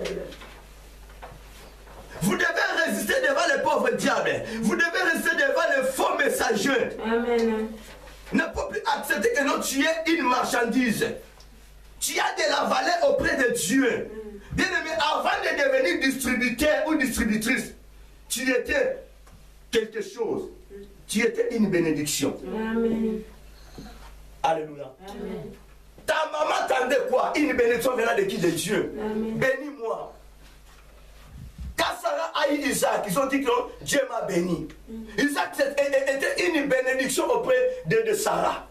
Vous devez résister devant les pauvres diables. Vous devez résister devant les faux messagers. Amen. Ne peut plus accepter que non, tu es une marchandise. Tu as de la valeur auprès de Dieu. Bien aimé, avant de devenir distributeur ou distributrice, tu étais quelque chose. Tu étais une bénédiction. Amen. Alléluia. Amen. Ta maman attendait quoi? Une bénédiction venant de qui? De Dieu. Amen. Bénis-moi. Quand Sarah a eu Isaac, ils ont dit que Dieu m'a béni. Isaac était une bénédiction auprès de Sarah.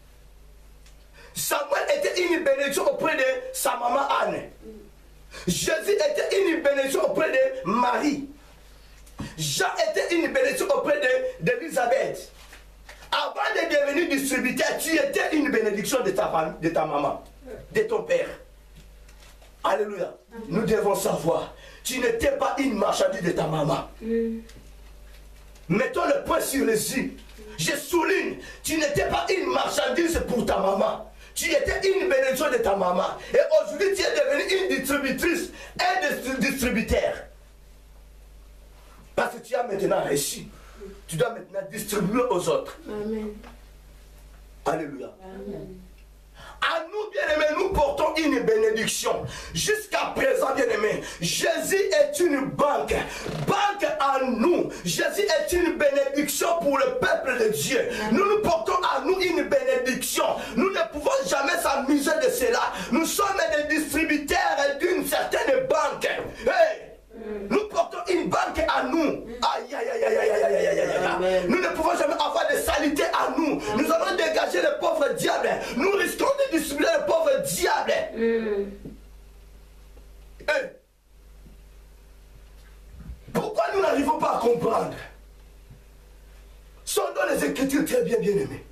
Samuel était une bénédiction auprès de sa maman Anne. Jésus était une bénédiction auprès de Marie. Jean était une bénédiction auprès d'Élisabeth. Avant de devenir distributeur, tu étais une bénédiction de ta maman, de ton père. Alléluia. Nous devons savoir, tu n'étais pas une marchandise de ta maman. Mettons le point sur les i. Je souligne, tu n'étais pas une marchandise pour ta maman. Tu étais une bénédiction de ta maman. Et aujourd'hui, tu es devenue une distributrice, un distributeur. Parce que tu as maintenant réussi. Tu dois maintenant distribuer aux autres. Amen. Alléluia. Amen. À nous, bien-aimés, nous portons une bénédiction. Jusqu'à présent, bien-aimés, Jésus est une banque. Banque à nous. Jésus est une bénédiction pour le peuple de Dieu. Nous portons à nous une bénédiction. Nous ne pouvons jamais s'amuser de cela. Nous sommes des distributeurs d'une certaine banque. Hey! Nous portons une banque à nous. Aïe, aïe, aïe, aïe, aïe, aïe, aïe, aïe, aïe. Nous ne pouvons jamais avoir de saleté à nous. Nous allons dégager le pauvre diable. Nous risquons de distribuer le pauvre diable. Hey. Pourquoi nous n'arrivons pas à comprendre? Sont dans les Écritures très bien aimées.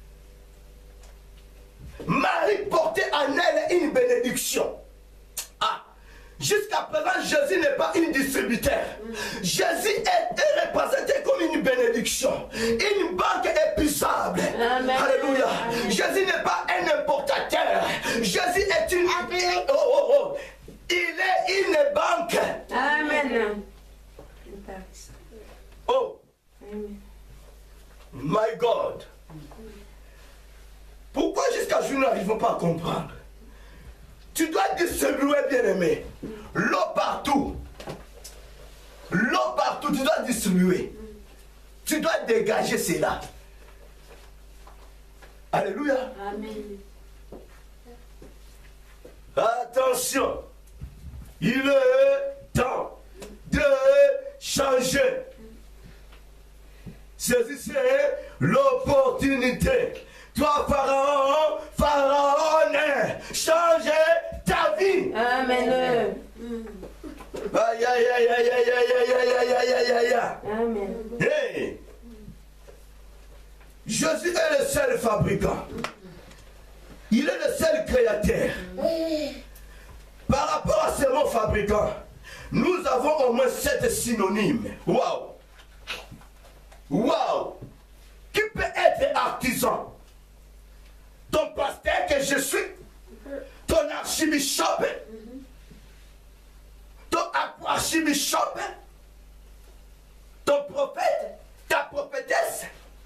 Marie portait en elle une bénédiction. Jusqu'à présent, Jésus n'est pas un distributeur. Jésus est représenté comme une bénédiction. Une banque épuisable. Alléluia. Jésus n'est pas un importateur. Jésus est une... Il est une banque. Amen. Oh. My God. Pourquoi jusqu'à aujourd'hui nous n'arrivons pas à comprendre? Tu dois distribuer, bien-aimé, l'eau partout. L'eau partout, tu dois distribuer. Tu dois dégager cela. Alléluia. Amen. Attention, il est temps de changer. Saisissez l'opportunité. Toi, Pharaon, change ta vie. Amen. Aïe, aïe, aïe, aïe, aïe, aïe, aïe, aïe, aïe, aïe, aïe, aïe. Amen. Hey. Jésus est le seul fabricant. Il est le seul créateur. Par rapport à ce mot fabricant, nous avons au moins 7 synonymes. Waouh! Waouh! Qui peut être artisan? Ton pasteur que je suis, ton archibishop, ton archibishop, ton prophète, ta prophétesse.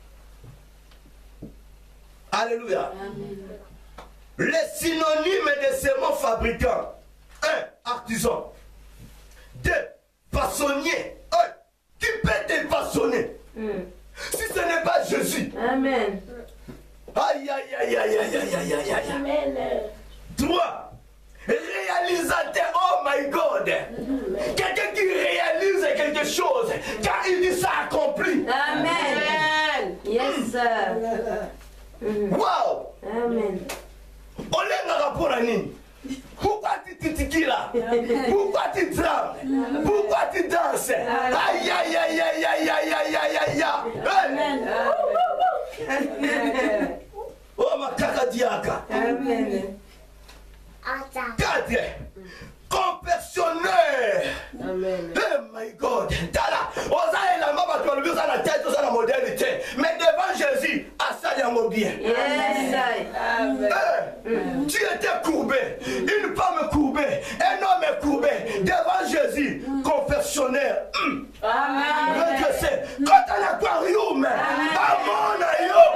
Alléluia. Amen. Les synonymes de ces mots fabricants. 1. Artisan. 2. Façonnier. Qui peut te façonner? Si ce n'est pas Jésus. Amen. Aïe, aïe, aïe, aïe, aïe, aïe, aïe, aïe, aïe. Amen. 3. Réalisateur, oh my God. Quelqu'un qui réalise quelque chose, car il dit ça accompli. Amen. Yes, sir. Wow. Amen. On est en rapport à Nini. Pourquoi tu titiques là? Pourquoi tu trembles? Pourquoi tu danses? Aïe, aïe, aïe, aïe, aïe, aïe, aïe, aïe, aïe. Oh, ma caca diaka. Amen. 4. Compassionneur. Amen. Oh my God. Tala. Osa et la maman, tu as vu ça la tête, ça la modernité. Mais devant Jésus, à ça, il y a mon bien. Yes. Amen. Tu étais courbé. Une femme courbée. Un homme courbé. Devant Jésus, confessionneur. Amen. Je sais. Quand à l'aquarium, à mon aïe.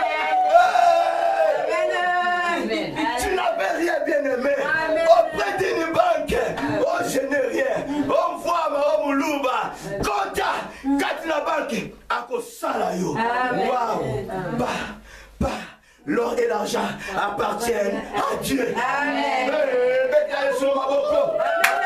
Amen. Tu n'avais rien bien aimé. Auprès d'une banque, oh je n'ai rien. On voit ma moulouba. Quand tu la banque, à cause ça yo. Waouh. Bah. L'or et l'argent appartiennent à Dieu. Amen. Mettez sur ma bouche.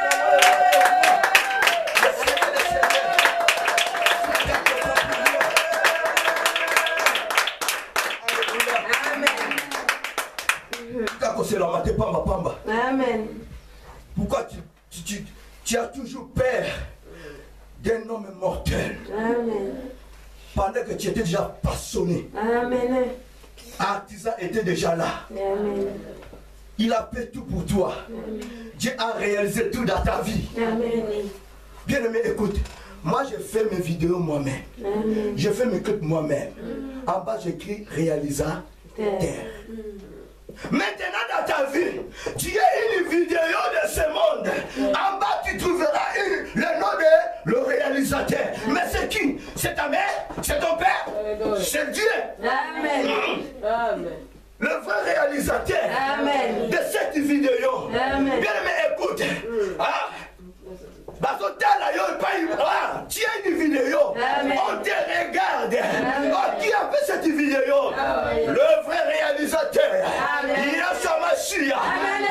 Amen. Pourquoi tu as toujours peur d'un homme mortel Amen. pendant que tu étais déjà passionné? Amen. Artisan était déjà là. Amen. Il a fait tout pour toi. Dieu a réalisé tout dans ta vie. Amen. Bien aimé, écoute. Moi, je fais mes vidéos moi-même. Amen. Je fais mes clips moi-même. En bas, j'écris réalisateur. Maintenant dans ta vie, tu as une vidéo de ce monde. En bas, tu trouveras le nom de le réalisateur. Mais c'est qui? C'est ta mère? C'est ton père? C'est Dieu. Amen. Amen. Le vrai réalisateur Amen. de cette vidéo. Amen. Bien aimé, écoute. Tu as une vidéo. Amen. On te regarde. Amen. Oh, qui a fait cette vidéo? Amen. Le vrai réalisateur. Amen. Il a sa machine. Amen.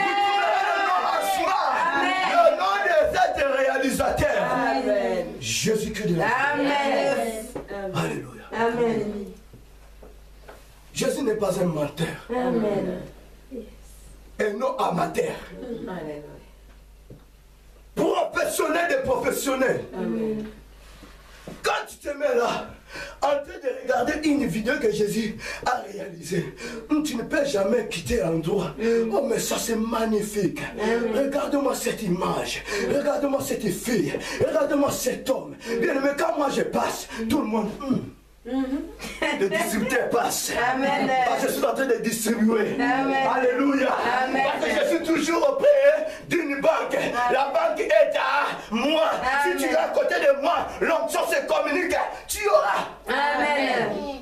Le nom de cet réalisateur. Amen. Jésus-Christ de la Amen. Alléluia. Amen. Jésus n'est pas un menteur. Amen. Un non amateur. Alléluia. Professionnel des professionnels. Amen. Quand tu te mets là, en train de regarder une vidéo que Jésus a réalisée, tu ne peux jamais quitter l'endroit. Oh, mais ça c'est magnifique. Regarde-moi cette image. Regarde-moi cette fille. Regarde-moi cet homme. Bien aimé, quand moi je passe, tout le monde. Le distributeur passe. Amen. Parce que je suis en train de distribuer. Amen. Alléluia. Amen. Parce que je suis toujours auprès d'une banque. La banque est à moi. Amen. Si tu es à côté de moi, l'onction se communique. Tu auras. Amen.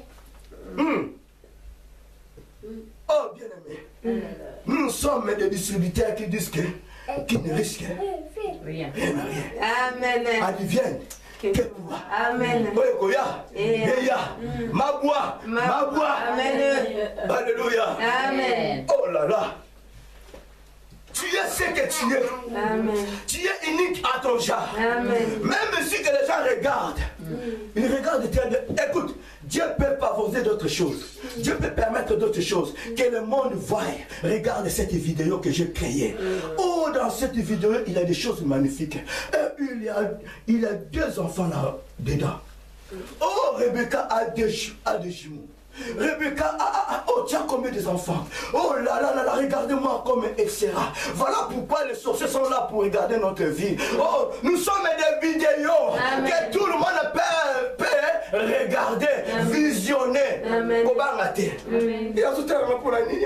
Oh, bien aimé. Nous sommes des distributeurs qui disent qui ne risquent Rien. rien à rien. Amen. Advienne que pourra. Amen. Oyekoya, Eya, Mabwa, Mabwa. Amen. Alléluia. Amen. Oh là là. Tu es ce que tu es. Amen. Tu es unique à ton genre. Amen. Même si que les gens regardent, ils regardent. Écoute, Dieu peut favoriser d'autres choses. Dieu peut permettre d'autres choses. Que le monde voie. Regarde cette vidéo que j'ai créée. Oh, dans cette vidéo, il y a des choses magnifiques. Il y a 2 enfants là-dedans. Oh, Rebecca a des jumeaux. Rebecca, oh, tu as combien d'enfants? Oh là là là là, regardez-moi comme etc. Voilà pourquoi les sorciers sont là pour regarder notre vie. Oh, nous sommes des vidéos que tout le monde peut regarder, visionner. Amen. Et à tout à l'heure pour la nuit,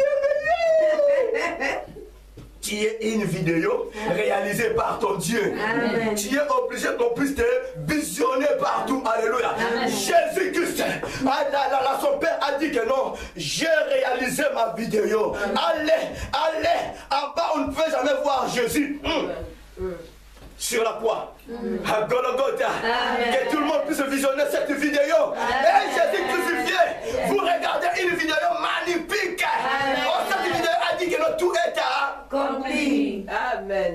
tu es une vidéo réalisée par ton Dieu. Amen. Tu es obligé qu'on puisse te visionner partout. Alléluia. Jésus-Christ, son père a dit que non, j'ai réalisé ma vidéo. Allez, en bas, on ne peut jamais voir Jésus. Sur la croix, à Golgotha, que tout le monde puisse visionner cette vidéo. Et Jésus crucifié, vous regardez une vidéo magnifique. Oh, cette vidéo a dit que le tout est Accompli. Amen.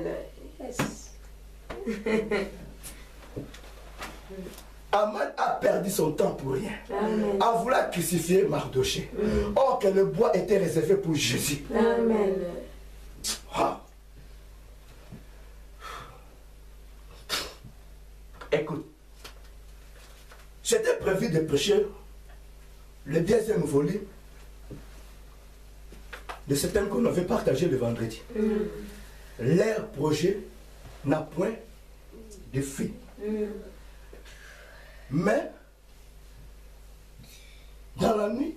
Aman a perdu son temps pour rien. Amen. En voulant crucifier Mardoché. Or que le bois était réservé pour Jésus. Amen. Ah. Écoute, j'étais prévu de prêcher le 10e volume de ce thème qu'on avait partagé le vendredi. Leur projet n'a point de fin. Mais, dans la nuit,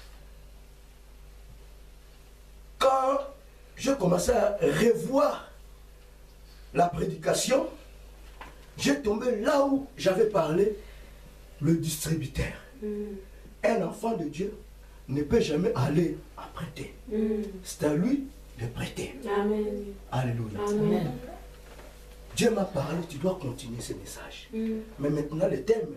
quand je commençais à revoir la prédication, j'ai tombé là où j'avais parlé, le distributeur. Un enfant de Dieu ne peut jamais aller à prêter. C'est à lui de prêter. Amen. Alléluia. Amen. Dieu m'a parlé, tu dois continuer ce message. Mais maintenant, le thème,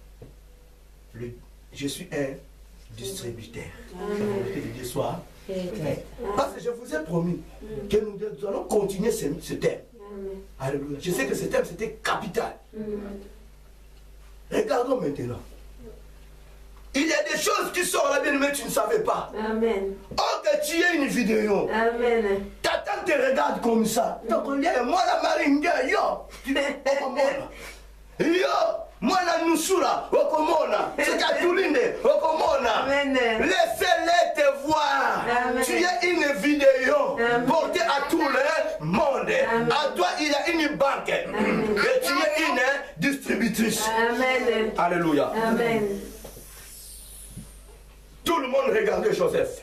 je suis un distributeur. Que Dieu soit fait. Parce que je vous ai promis que nous allons continuer ce thème. Alléluia. Je sais que ce thème, c'était capital. Regardons maintenant. Il y a des choses qui sortent là, mais tu ne savais pas. Amen. Oh, que tu aies une vidéo. Amen. Ta tante te regarde comme ça. Donc, il y a moi la maringa, yo. Yo, moi la nusura, okomona. C'est Katouline, okomona. Amen. Laissez-les te voir. Amen. Tu as une vidéo portée à tout le monde. Amen. À toi, il y a une banque. Et tu es une distributrice. Amen. Alléluia. Amen. Tout le monde regardait Joseph.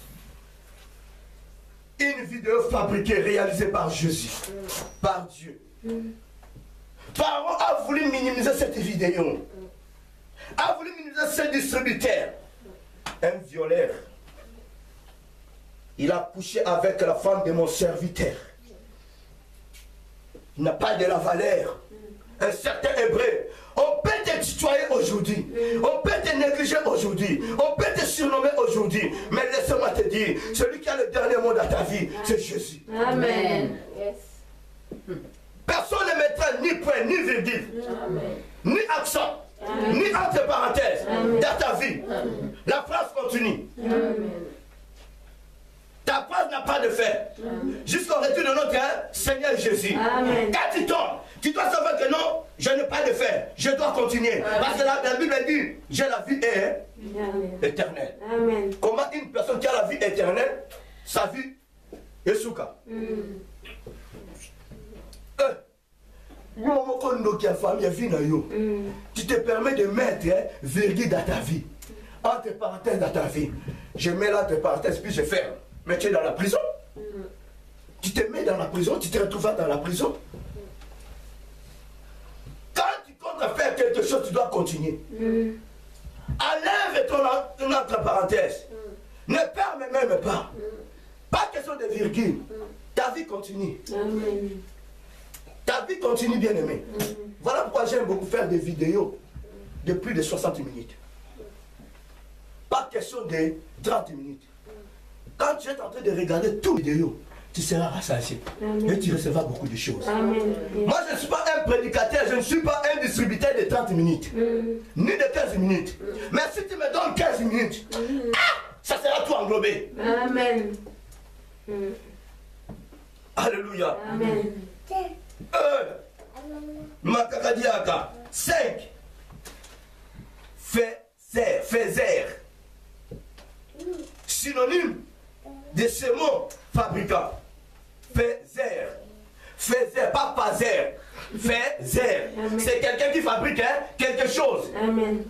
Une vidéo fabriquée, réalisée par Jésus, par Dieu. Pharaon a voulu minimiser cette vidéo. A voulu minimiser ce distributeur. Un violeur. Il a couché avec la femme de mon serviteur. Il n'a pas de la valeur. Un certain hébreu. On peut te tutoyer aujourd'hui. On peut te négliger aujourd'hui. On peut te surnommer aujourd'hui. Mais laisse-moi te dire, celui qui a le dernier mot dans ta vie, c'est Jésus. Amen. Personne ne mettra ni point, ni virgule, ni accent, ni entre parenthèses dans ta vie. La phrase continue. Ta phrase n'a pas de fait. Jusqu'au retour de notre Seigneur Jésus. Amen. Quand tu tombes, tu dois savoir que non, je n'ai pas de fait. Je dois continuer. Parce que la Bible dit, j'ai la vie éternelle. Amen. Comment une personne qui a la vie éternelle, sa vie est souka. Tu te permets de mettre virgule dans ta vie. Entre parenthèses dans ta vie. Je mets là entre parenthèses, puis je ferme. Mais tu es dans la prison. Tu te mets dans la prison, tu te retrouves dans la prison. Quand tu comptes à faire quelque chose, tu dois continuer. Enlève ton entre parenthèses. Ne perds même pas. Pas question de virgule. Ta vie continue. Amen. Ta vie continue, bien aimé. Voilà pourquoi j'aime beaucoup faire des vidéos de plus de 60 minutes. Pas question de 30 minutes. Quand tu es en train de regarder toutes les vidéos, tu seras rassasié. Et tu recevras beaucoup de choses. Amen. Moi, je ne suis pas un prédicateur, je ne suis pas un distributeur de 30 minutes. Ni de 15 minutes. Mais si tu me donnes 15 minutes, ça sera tout englobé. Amen. Alléluia. Amen. Makakadiaka. 5. Faiser. Synonyme de ce mot fabricant. Faiser, pas faser. Faiser. C'est quelqu'un qui fabrique quelque chose. Amen.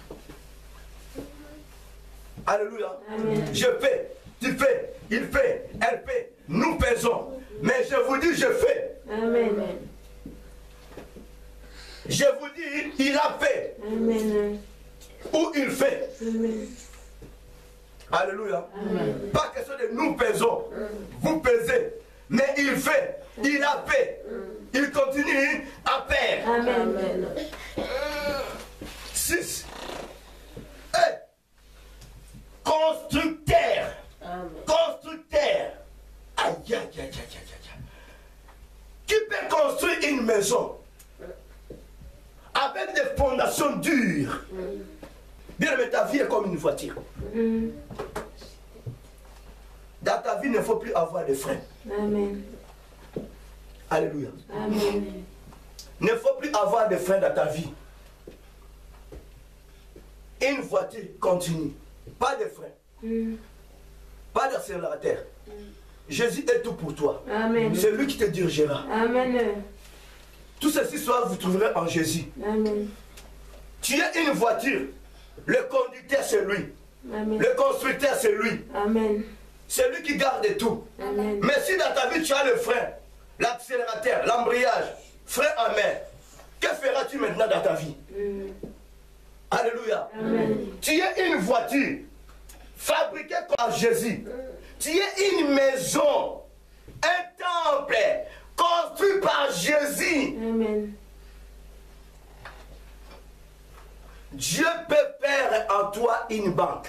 Alléluia. Amen. Je fais, tu fais, il fait, elle fait, nous faisons. Mais je vous dis, je fais. Amen. Je vous dis, il a fait. Amen. Ou il fait. Amen. Alléluia. Pas question de nous pesons. Vous pesez. Mais il fait. Il a fait. Il continue à faire. Amen. 6. Constructeur. Constructeur. Aïe, aïe, aïe, aïe, aïe, aïe. Qui peut construire une maison avec des fondations dures? Bien, mais ta vie est comme une voiture. Dans ta vie, il ne faut plus avoir de freins. Amen. Alléluia. Amen. Il ne faut plus avoir de freins dans ta vie. Une voiture continue. Pas de freins. pas d'accélérateur. Jésus est tout pour toi. Amen. C'est lui qui te dirigera. Amen. Tout ceci soir, vous trouverez en Jésus. Amen. Tu as une voiture. Le conducteur, c'est lui. Amen. Le constructeur, c'est lui. Amen. C'est lui qui garde tout. Amen. Mais si dans ta vie, tu as le frein, l'accélérateur, l'embrayage, frein en main, que feras-tu maintenant dans ta vie? Alléluia. Amen. Tu as une voiture fabriquée par Jésus. Tu as une maison, un temple construit par Jésus. Amen. Dieu peut faire en toi une banque.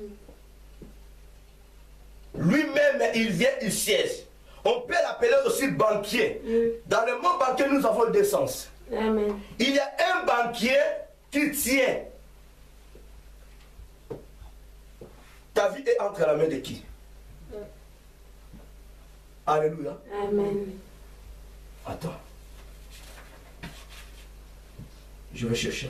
Lui-même, il vient, il siège. On peut l'appeler aussi banquier. Dans le mot banquier, nous avons deux sens. Amen. Il y a un banquier qui tient. Ta vie est entre la main de qui? Alléluia. Amen. Attends. Je vais chercher.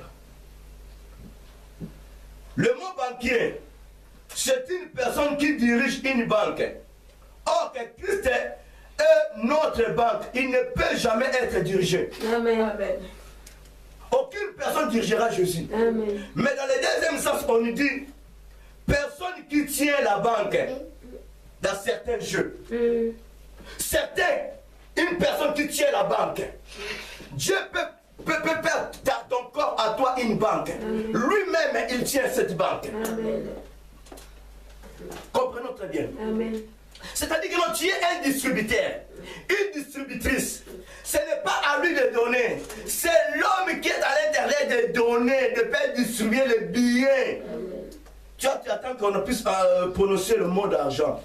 Le mot banquier, c'est une personne qui dirige une banque. Or, que Christ est notre banque. Il ne peut jamais être dirigé. Amen. Amen. Aucune personne dirigera Jésus. Amen. Mais dans le deuxième sens, on nous dit, personne qui tient la banque dans certains jeux. Certains, une personne qui tient la banque. Dieu peut faire dans ton corps à toi une banque. Lui-même, il tient cette banque. Amen. Comprenons très bien. Amen. C'est-à-dire que non, tu es un distributeur, une distributrice. Ce n'est pas à lui de donner. C'est l'homme qui est à l'intérieur de donner, de faire distribuer les billets. Tu attends qu'on puisse prononcer le mot d'argent.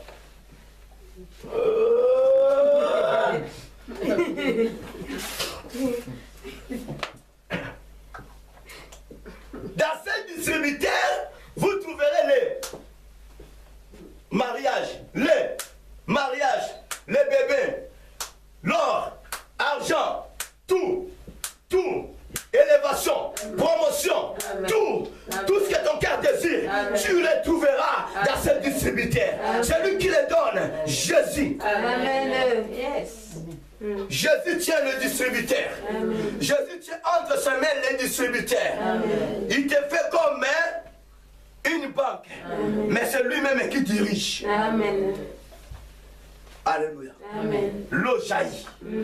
Dans ces distributeurs, vous trouverez les mariages, les bébés, l'or, argent, tout, élévation, promotion, tout ce que ton cœur désire, tu les trouveras dans ce distributeur. C'est lui qui les donne, Jésus. Amen. Yes. Jésus tient le distributeur. Jésus tient entre ses mains les distributeurs. Il te fait comme une banque. Mais c'est lui-même qui dirige. Amen. Alléluia. Amen. L'eau jaillit.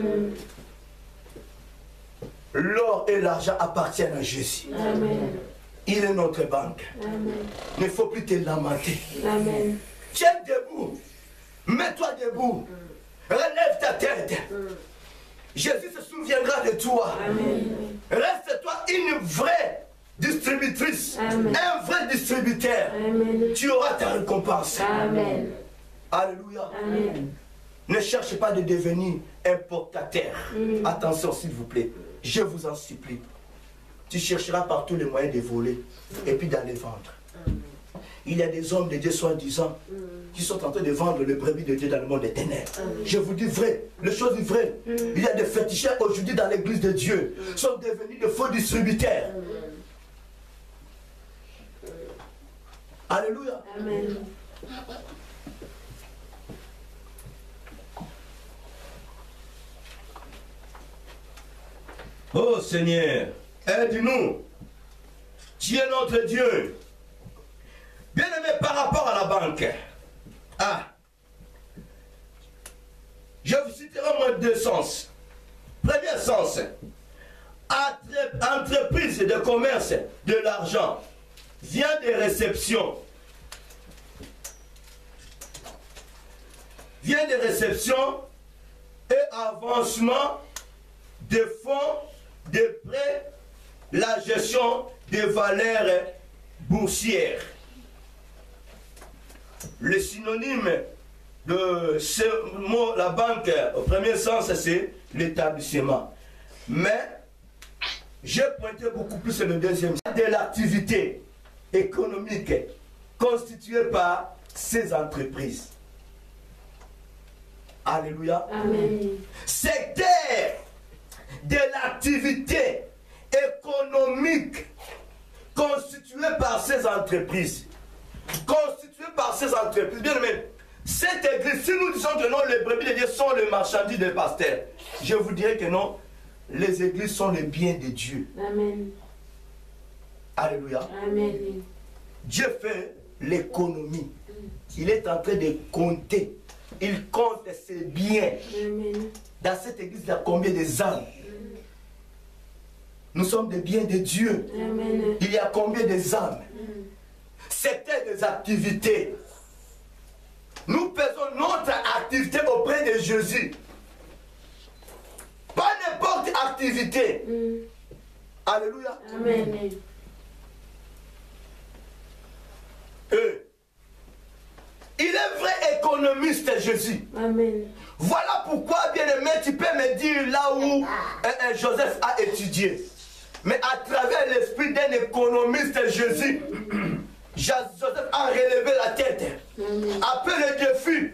L'or et l'argent appartiennent à Jésus. Amen. Il est notre banque. Amen. Il ne faut plus te lamenter. Amen. Tiens debout. Mets-toi debout. Relève ta tête. Jésus se souviendra de toi. Amen. Reste-toi une vraie distributrice. Amen. Un vrai distributeur. Amen. Tu auras ta récompense. Amen. Alléluia. Amen. Ne cherchez pas de devenir importateur. Attention s'il vous plaît. Je vous en supplie. Tu chercheras par tous les moyens de voler et puis d'aller vendre. Il y a des hommes de Dieu soi-disant qui sont en train de vendre le brebis de Dieu dans le monde des ténèbres. Je vous dis vrai, les choses vraies. Il y a des féticheurs aujourd'hui dans l'église de Dieu sont devenus de faux distributeurs. Alléluia. Amen. Oh Seigneur, Aide-nous. Tu es notre Dieu. Bien-aimé, par rapport à la banque. Je vous citerai au moins deux sens. Premier sens. Entreprise de commerce de l'argent vient des réceptions. Vient des réceptions et avancement de fonds, de prêts, la gestion des valeurs boursières. Le synonyme de ce mot, la banque, au premier sens, c'est l'établissement. Mais j'ai pointé beaucoup plus le deuxième sens de l'activité économique constituée par ces entreprises. Alléluia. Amen. Secteur de l'activité économique constituée par ces entreprises. Constituée par ces entreprises. Bien aimé, Cette église, si nous disons que non, les brebis de Dieu sont les marchandises des pasteurs, je vous dirais que non, les églises sont les biens de Dieu. Amen. Alléluia. Amen. Dieu fait l'économie. Il est en train de compter. Il compte ses biens. Amen. Dans cette église, il y a combien de âmes? Nous sommes des biens de Dieu. Amen. Il y a combien de âmes? C'était des activités. Nous faisons notre activité auprès de Jésus. Pas n'importe quelle activité. Alléluia. Amen. Il est vrai économiste, Jésus. Amen. Voilà pourquoi, bien-aimé, tu peux me dire là où Joseph a étudié. Mais à travers l'esprit d'un économiste, Jésus, Joseph a relevé la tête. Après le défi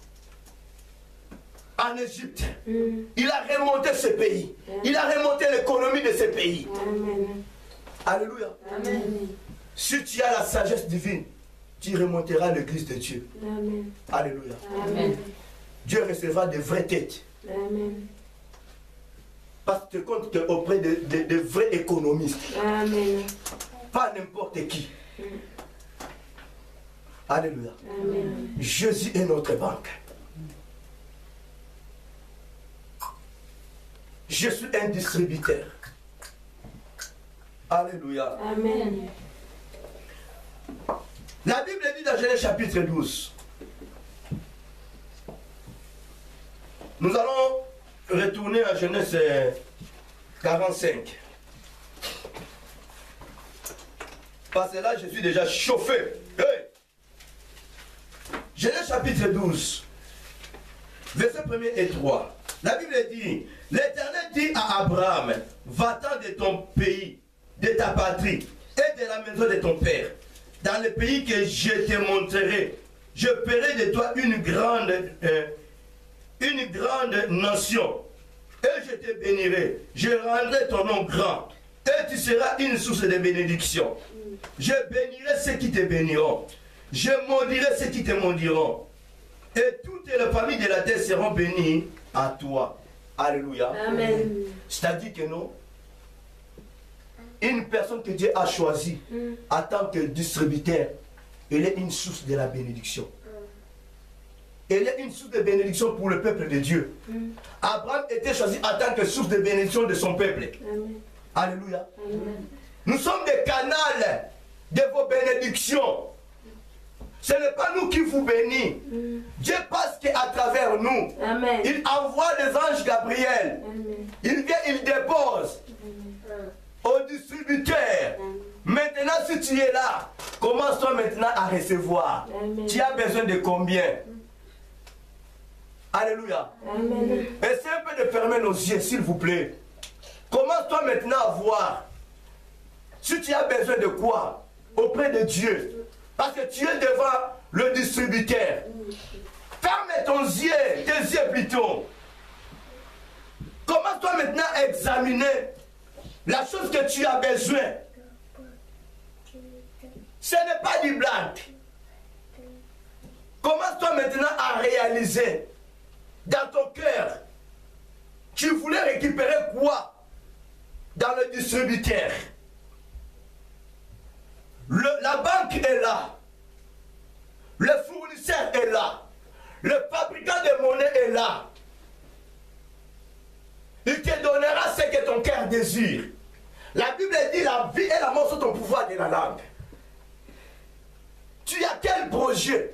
en Égypte, il a remonté ce pays. Il a remonté l'économie de ce pays. Amen. Alléluia. Amen. Si tu as la sagesse divine, tu remonteras l'église de Dieu. Amen. Alléluia. Amen. Dieu recevra de vraies têtes. Amen. Parce que tu comptes auprès de vrais économistes. Amen. Pas n'importe qui. Alléluia. Amen. Jésus est notre banque. Je suis un distributeur. Alléluia. Amen. La Bible dit dans Genèse chapitre 12. Nous allons retourner à Genèse 45. Parce que là, je suis déjà chauffé. Hey! Genèse chapitre 12, versets 1 et 3. La Bible dit, l'Éternel dit à Abraham, va-t'en de ton pays, de ta patrie et de la maison de ton père, dans le pays que je te montrerai. Je ferai de toi une grande nation, et je te bénirai. Je rendrai ton nom grand, et tu seras une source de bénédiction. Je bénirai ceux qui te béniront. Je maudirai ceux qui te maudiront. Et toutes les familles de la terre seront bénies à toi. Alléluia. Amen. C'est-à-dire que non, une personne que Dieu a choisie en tant que distributeur, elle est une source de la bénédiction. Elle est une source de bénédiction pour le peuple de Dieu. Abraham était choisi en tant que source de bénédiction de son peuple. Amen. Alléluia. Amen. Nous sommes des canaux de vos bénédictions. Ce n'est pas nous qui vous bénissons. Dieu passe qu'à travers nous. Amen. Il envoie les anges Gabriel. Amen. Il vient, il dépose au distributeur. Maintenant, si tu es là, commence-toi maintenant à recevoir. Amen. Tu as besoin de combien? Alléluia. Amen. Essayez un peu de fermer nos yeux, s'il vous plaît. Commence-toi maintenant à voir. Si tu as besoin de quoi auprès de Dieu. Parce que tu es devant le distributeur. Ferme tes yeux plutôt. Commence-toi maintenant à examiner la chose que tu as besoin. Ce n'est pas du blague. Commence-toi maintenant à réaliser dans ton cœur. Tu voulais récupérer quoi dans le distributeur? La banque est là. Le fournisseur est là. Le fabricant de monnaie est là. Il te donnera ce que ton cœur désire. La Bible dit la vie et la mort sont au pouvoir de la langue. Tu as quel projet?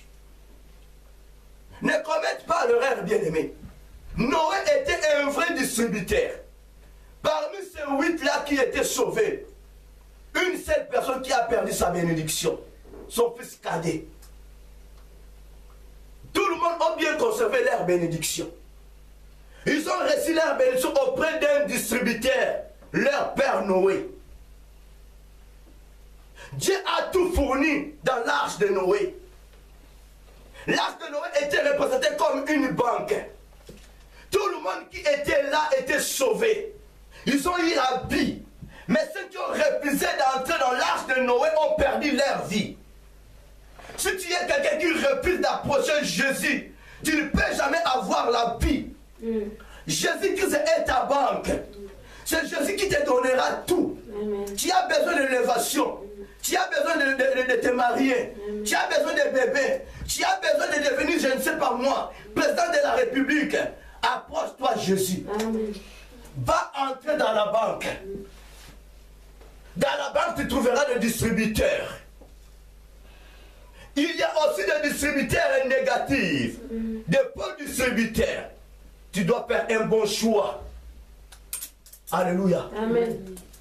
Ne commette pas l'erreur, bien-aimé. Noé était un vrai distributeur. Parmi ces 8 là qui étaient sauvés, une seule personne qui a perdu sa bénédiction, son fils cadet. Tout le monde a bien conservé leur bénédiction. Ils ont reçu leur bénédiction auprès d'un distributeur, leur père Noé. Dieu a tout fourni dans l'arche de Noé. L'arche de Noé était représentée comme une banque. Tout le monde qui était là était sauvé. Ils ont eu la vie. Mais ceux qui ont refusé d'entrer dans l'arche de Noé ont perdu leur vie. Si tu es quelqu'un qui refuses d'approcher Jésus, tu ne peux jamais avoir la vie. Jésus-Christ est ta banque. C'est Jésus qui te donnera tout. Tu as besoin de l'élévation. Tu as besoin de te marier. Tu as besoin de bébés. Tu as besoin de devenir, je ne sais pas moi, président de la République. Approche-toi Jésus. Va entrer dans la banque. Dans la banque, tu trouveras des distributeurs. Il y a aussi des distributeurs négatifs. Des faux distributeurs. Tu dois faire un bon choix. Alléluia. Amen.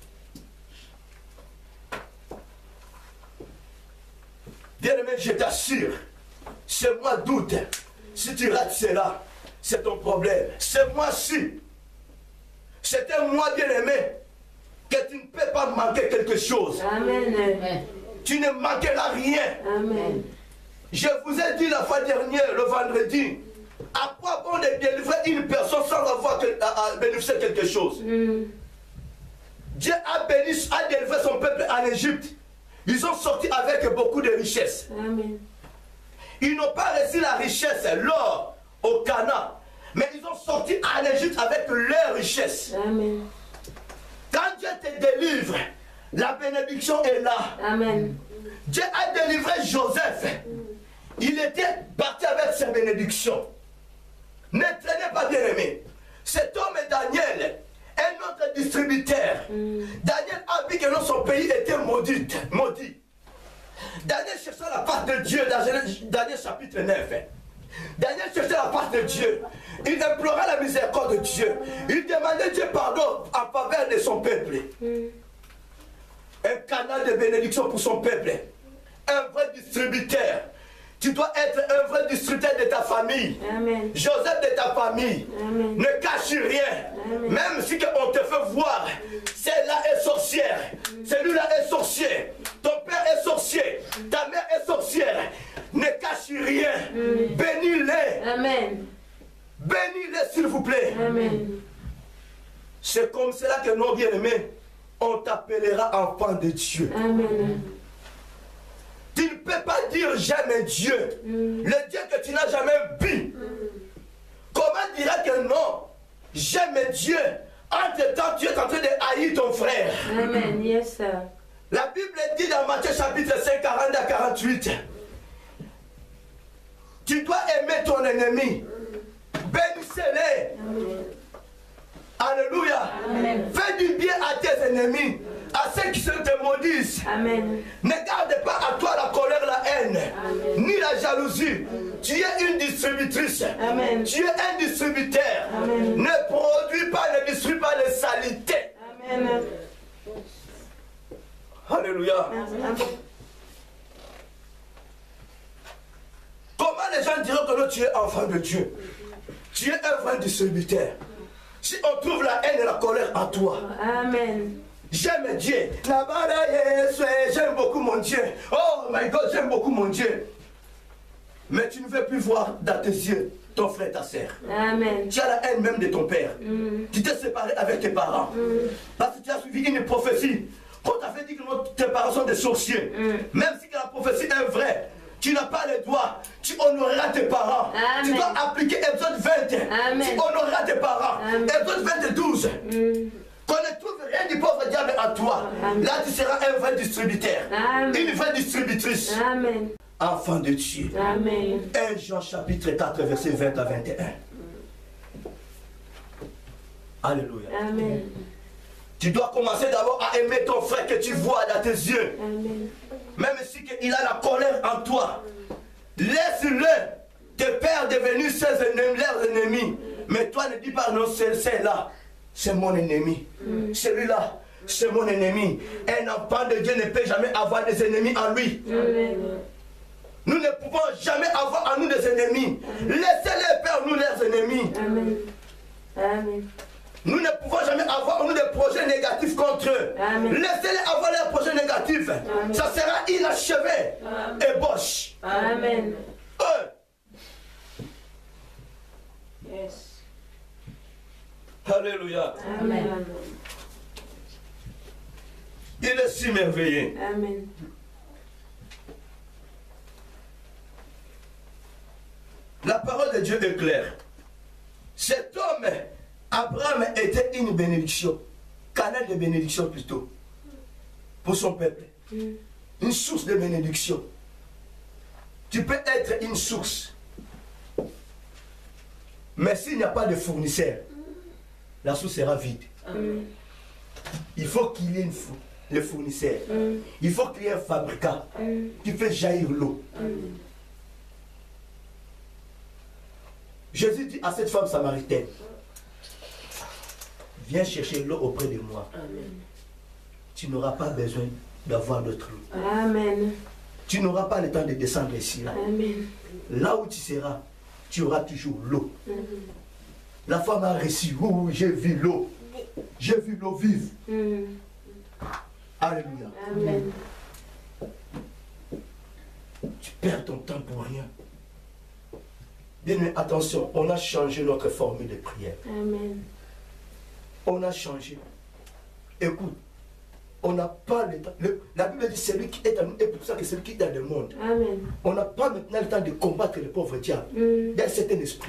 Bien-aimé, je t'assure, ce mois d'août, si tu rates cela, c'est ton problème. Ce mois-ci, c'est un mois bien-aimé que tu ne peux pas manquer quelque chose. Amen. Tu ne manqueras rien. Amen. Je vous ai dit la fois dernière, le vendredi, à quoi bon de délivrer une personne sans avoir à bénéficier quelque chose? Dieu a délivré son peuple en Égypte. Ils ont sorti avec beaucoup de richesses. Amen. Ils n'ont pas reçu la richesse, l'or au Canaan, mais ils ont sorti en Égypte avec leur richesse. Amen. Quand Dieu te délivre, la bénédiction est là. Amen. Dieu a délivré Joseph. Il était parti avec ses bénédictions. Ne traînez pas, bien-aimé. Cet homme est Daniel, un autre distributeur. Daniel a vu que dans son pays était maudit. Daniel cherchait la part de Dieu dans Daniel chapitre 9. Daniel cherchait la part de Dieu. Il implorait la miséricorde de Dieu. Il demandait Dieu pardon en faveur de son peuple. Un canal de bénédiction pour son peuple. Un vrai distributeur. Tu dois être un vrai distributeur de ta famille. Amen. Joseph de ta famille. Amen. Ne cache rien. Amen. Même si on te fait voir, celle-là est sorcière. Celui-là est sorcier. Ton père est sorcier. Ta mère est sorcière. Ne cache rien. Bénis-les. Amen. Bénis-les, s'il vous plaît. Amen. C'est comme cela que nos bien-aimés, on t'appellera enfant de Dieu. Amen. Tu ne peux pas dire j'aime Dieu. Le Dieu que tu n'as jamais vu. Comment dirais que non? J'aime Dieu. Entre-temps, tu es en train de haïr ton frère. Amen. Yes, sir. La Bible dit dans Matthieu chapitre 5, 40 à 48. Tu dois aimer ton ennemi. Bénissez-les. Alléluia. Amen. Fais du bien à tes ennemis, à ceux qui se te maudissent. Amen. Ne garde pas à toi la colère, la haine, ni la jalousie. Tu es une distributrice. Amen. Tu es un distributeur. Amen. Ne produis pas, ne distribue pas les saletés. Amen. Alléluia. Amen. Comment les gens diront que non, tu es enfant de Dieu? Tu es un vrai distributeur. Si on trouve la haine et la colère en toi, Amen. j'aime Dieu. J'aime beaucoup mon Dieu. Oh my God, j'aime beaucoup mon Dieu. Mais tu ne veux plus voir dans tes yeux ton frère, ta sœur. Amen. Tu as la haine même de ton père. Tu t'es séparé avec tes parents. Parce que tu as suivi une prophétie. Quand tu as fait dire que tes parents sont des sorciers, même si la prophétie est vraie, tu n'as pas les doigts, tu honoreras tes parents. Amen. Tu dois appliquer Exode 20. Amen. Tu honoreras tes parents. Amen. Exode 22. Qu'on ne trouve rien du pauvre diable en toi. Amen. Là, tu seras un vrai distributeur. Amen. Une vraie distributrice. Amen. Enfant de Dieu. Amen. 1 Jean chapitre 4, verset 20 à 21. Alléluia. Amen. Tu dois commencer d'abord à aimer ton frère que tu vois dans tes yeux. Amen. Même si il a la colère en toi. Laisse-le te faire devenir leurs ennemis. Mais toi ne dis pas non, c'est-là, c'est mon ennemi. Celui-là, c'est mon ennemi. Un enfant de Dieu ne peut jamais avoir des ennemis en lui. Amen. Nous ne pouvons jamais avoir en nous des ennemis. Laissez-les faire nous leurs ennemis. Amen. Amen. Nous ne pouvons jamais avoir en nous des projets négatifs contre eux. Amen. Laissez-les avoir leurs projets négatifs. Amen. Ça sera inachevé. Et boche. Amen. Eux. Yes. Alléluia. Amen. Il est si merveilleux. Amen. La parole de Dieu est claire. Cet homme, Abraham, était une bénédiction. Canal de bénédiction plutôt. Pour son peuple. Une source de bénédiction. Tu peux être une source. Mais s'il n'y a pas de fournisseur, la source sera vide. Il faut qu'il y ait le fournisseur. Il faut qu'il y ait un fabricant qui fait jaillir l'eau. Jésus dit à cette femme samaritaine, viens chercher l'eau auprès de moi. Tu n'auras pas besoin d'avoir d'autre eau. Amen. Tu n'auras pas le temps de descendre ici. Là, Amen. là où tu seras, tu auras toujours l'eau. La femme a reçu, oh, j'ai vu l'eau. J'ai vu l'eau vive. Alléluia. Amen. Tu perds ton temps pour rien. Bien, mais attention, on a changé notre formule de prière. Amen. On a changé. Écoute, on n'a pas le temps. La Bible dit celui qui est à nous, et pour ça que celui qui est dans le monde. Amen. On n'a pas maintenant le temps de combattre le pauvre diable. Il y a un certain esprit.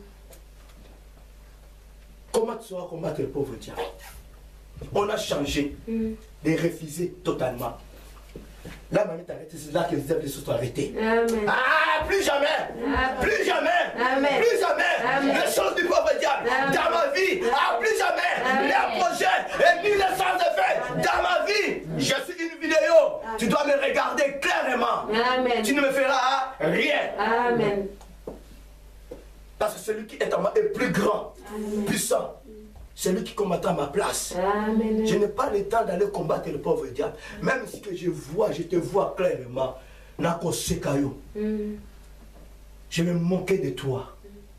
Comment tu sauras combattre le pauvre diable? On a changé de refuser totalement. Là, maintenant, t'arrêtes, c'est là que les œuvres sont arrêtées. Amen. Ah, plus jamais! Amen. Plus jamais! Amen. Plus jamais! Amen. Les choses du pauvre diable Amen. dans ma vie! Ah, plus jamais! Amen. Les projets et ni les sens de fait dans ma vie! Je suis une vidéo! Tu dois me regarder clairement! Amen. Tu ne me feras rien! Amen. Parce que celui qui est en moi est plus grand, Amen. puissant. Celui qui combattra à ma place. Amen. Je n'ai pas le temps d'aller combattre le pauvre diable. Même si que je te vois clairement. Je vais me moquer de toi.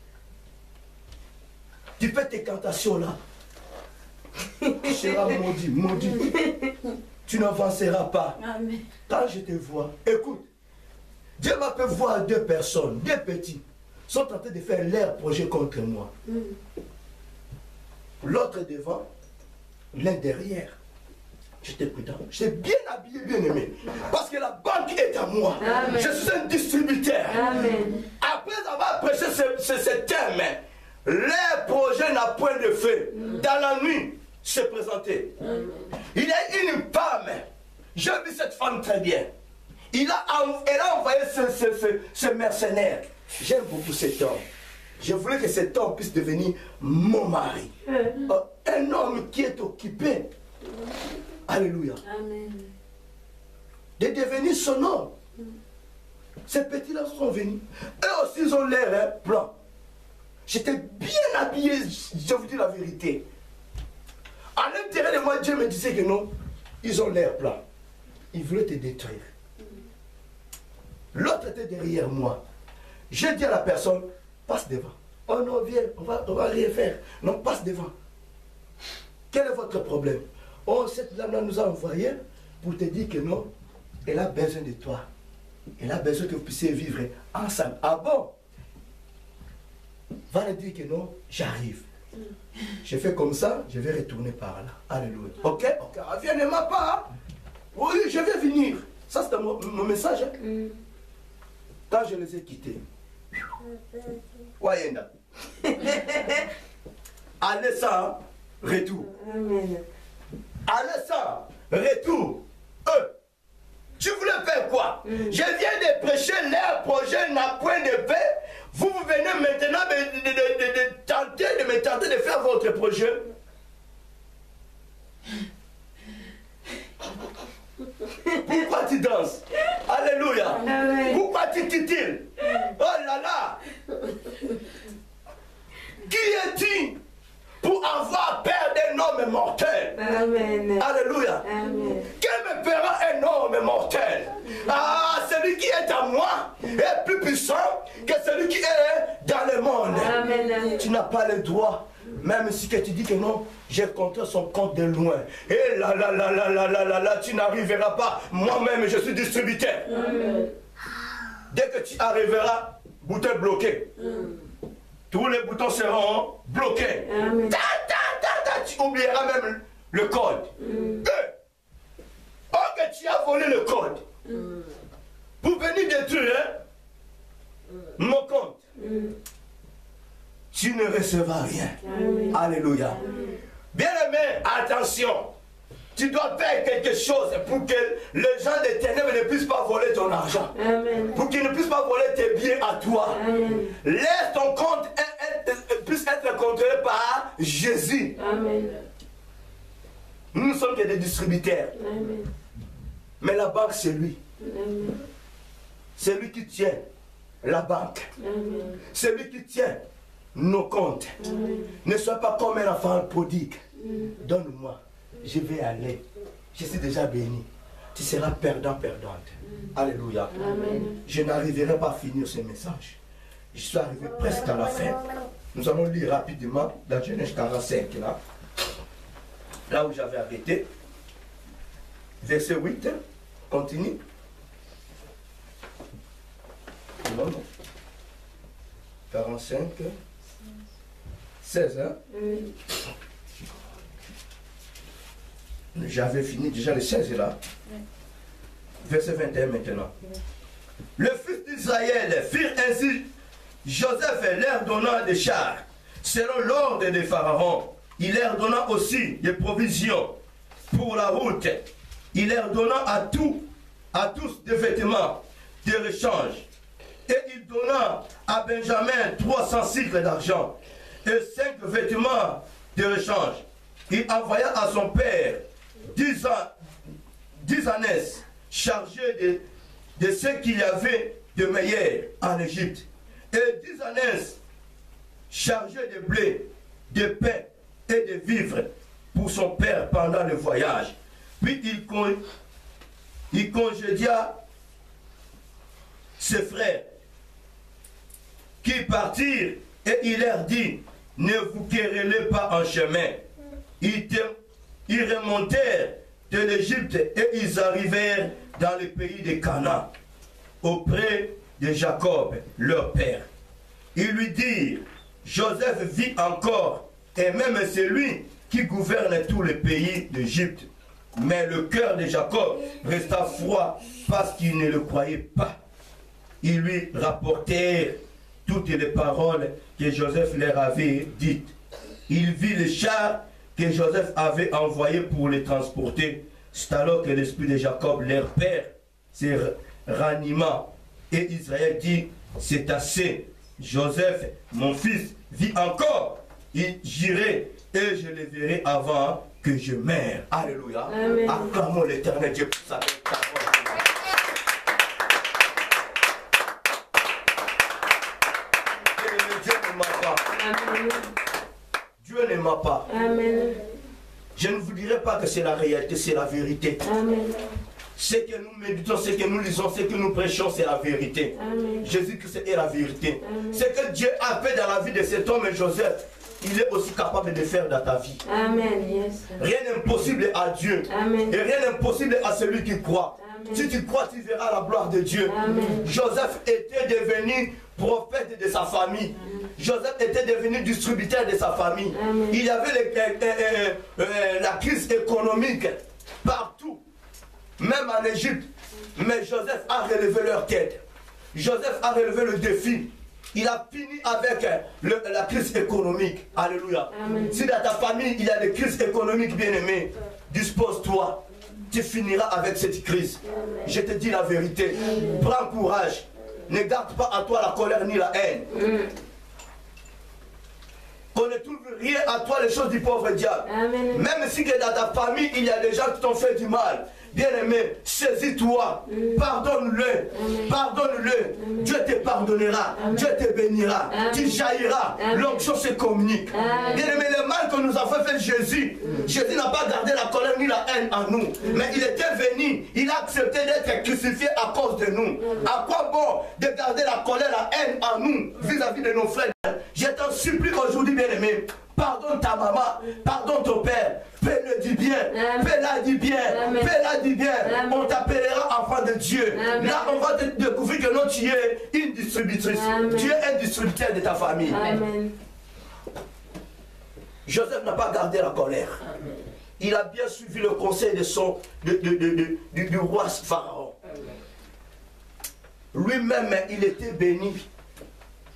Tu fais tes cantations là. Tu seras maudit, maudit. Tu n'avanceras pas. Amen. Quand je te vois, écoute, Dieu m'a fait voir deux personnes, deux petits, sont en train de faire leur projet contre moi. L'autre devant, l'un derrière. J'étais prudent. J'étais bien habillé, bien aimé. Parce que la banque est à moi. Amen. Je suis un distributeur. Amen. Après avoir prêché ce thème, les projets n'ont point de feu. Dans la nuit, se présenter. Il y a une femme. J'ai vu cette femme très bien. Elle a envoyé ce mercenaire. J'aime beaucoup cet homme. Je voulais que cet homme puisse devenir mon mari. Un homme qui est occupé. Alléluia. Amen. De devenir son homme. Ces petits-là sont venus. Eux aussi, ils ont l'air blanc. J'étais bien habillé, je vous dis la vérité. À l'intérieur de moi, Dieu me disait que non, ils ont l'air blanc. Ils voulaient te détruire. L'autre était derrière moi. J'ai dit à la personne, passe devant. Oh non, viens, on va rien faire. Non, passe devant. Quel est votre problème? Oh, cette dame-là nous a envoyé pour te dire que non, elle a besoin de toi. Elle a besoin que vous puissiez vivre ensemble. Ah bon? Va lui dire que non, j'arrive. Je fais comme ça, je vais retourner par là. Alléluia. Ok? Ok, viens, ne m'a pas. Oui, je vais venir. Ça, c'était mon message. Hein? Quand je les ai quittés. Wayenda. Allez ça, retour. Amen. Allez ça, retour. Tu voulais faire quoi? Je viens de prêcher, leur projet n'a point de paix. Vous venez maintenant de me tenter de faire votre projet. Pourquoi tu danses? Alléluia. Amen. Pourquoi tu titilles? Oh là là. Qui es-tu pour avoir peur d'un homme mortel? Amen. Alléluia. Amen. Quel me fera un homme mortel? Ah, celui qui est en moi est plus puissant que celui qui est dans le monde. Amen. Tu n'as pas le droit, même si que tu dis que non, j'ai compté son compte de loin. Et là, tu n'arriveras pas. Moi-même, je suis distributeur. Amen. Dès que tu arriveras, bouton bloqué. Tous les boutons seront bloqués. Amen. Tu oublieras même le code. Oh, que tu as volé le code. Pour venir détruire mon compte. tu ne recevras rien. Amen. Alléluia. Bien-aimé, attention. Tu dois faire quelque chose pour que les gens des ténèbres ne puissent pas voler ton argent. Amen. Pour qu'ils ne puissent pas voler tes biens à toi. Amen. Laisse ton compte puisse être contrôlé par Jésus. Amen. Nous ne sommes que des distributeurs. Amen. Mais la banque, c'est lui. Amen. C'est lui qui tient la banque. Amen. C'est lui qui tient nos comptes. Amen. Ne sois pas comme un enfant prodigue. Donne-moi. Je vais aller. Je suis déjà béni. Tu seras perdant, perdante. Alléluia. Amen. Je n'arriverai pas à finir ce message. Je suis arrivé presque à la fin. Nous allons lire rapidement dans Genèse 45, là où j'avais arrêté. Verset 8, continue. Non, non. 45, 16, hein? Oui. J'avais fini déjà le 16 là. Verset 21 maintenant. Le fils d'Israël firent ainsi. Joseph leur donna des chars, selon l'ordre de Pharaon. Il leur donna aussi des provisions pour la route. Il leur donna à tous des vêtements de rechange. Et il donna à Benjamin 300 cycles d'argent et 5 vêtements de rechange. Il envoya à son père 10 ânes chargés de ce qu'il y avait de meilleur en Égypte. Et 10 ânes chargés de blé, de pain et de vivres pour son père pendant le voyage. Puis il congédia ses frères qui partirent et il leur dit, ne vous querellez pas en chemin. Ils remontèrent de l'Égypte et ils arrivèrent dans le pays de Canaan, auprès de Jacob, leur père. Ils lui dirent, Joseph vit encore, et même c'est lui qui gouverne tout le pays d'Égypte. Mais le cœur de Jacob resta froid parce qu'il ne le croyait pas. Ils lui rapportèrent toutes les paroles que Joseph leur avait dites. Il vit les chars que Joseph avait envoyés pour les transporter. C'est alors que l'esprit de Jacob, leur père, se ranima. Et Israël dit, c'est assez. Joseph, mon fils, vit encore. J'irai et je le verrai avant que je meure. Alléluia. Amen. Acclamons l'Éternel Dieu pour sa belle parole. Dieu ne m'a pas. Amen. Dieu ne m'a pas. Amen. Je ne vous dirai pas que c'est la réalité, c'est la vérité. Amen. Ce que nous méditons, ce que nous lisons, ce que nous prêchons, c'est la vérité. Amen. Jésus-Christ est la vérité. Amen. Ce que Dieu a fait dans la vie de cet homme, Joseph, il est aussi capable de faire dans ta vie. Amen. Yes. Rien n'est impossible à Dieu. Amen. Et rien n'est impossible à celui qui croit. Amen. Si tu crois, tu verras la gloire de Dieu. Amen. Joseph était devenu prophète de sa famille. Joseph était devenu distributeur de sa famille. Amen. Il y avait la crise économique partout, même en Égypte. Mais Joseph a relevé leur tête. Joseph a relevé le défi. Il a fini avec la crise économique. Alléluia. Amen. Si dans ta famille il y a des crises économiques, bien-aimés, dispose-toi. Tu finiras avec cette crise. Amen. Je te dis la vérité. Prends courage. Ne garde pas à toi la colère ni la haine. Qu'on ne trouve rien à toi les choses du pauvre diable. Amen. Même si que dans ta famille il y a des gens qui t'ont fait du mal. Bien-aimé, saisis-toi, pardonne-le, pardonne-le. Dieu te pardonnera, Dieu te bénira, tu jailliras, l'onction se communique. Bien-aimé, le mal que nous a fait Jésus, Jésus n'a pas gardé la colère ni la haine en nous, mais il était venu, il a accepté d'être crucifié à cause de nous. À quoi bon de garder la colère, la haine en nous vis-à-vis de nos frères? Je t'en supplie aujourd'hui, bien-aimé, pardonne ta maman, pardonne ton père, fais-le du bien, fais-la du bien, fais-la du bien. On t'appellera enfant de Dieu. Amen. Là, on va te découvrir que non, tu es une distributrice. Amen. Tu es un distributeur de ta famille. Amen. Joseph n'a pas gardé la colère. Il a bien suivi le conseil du roi Pharaon. Lui-même, il était béni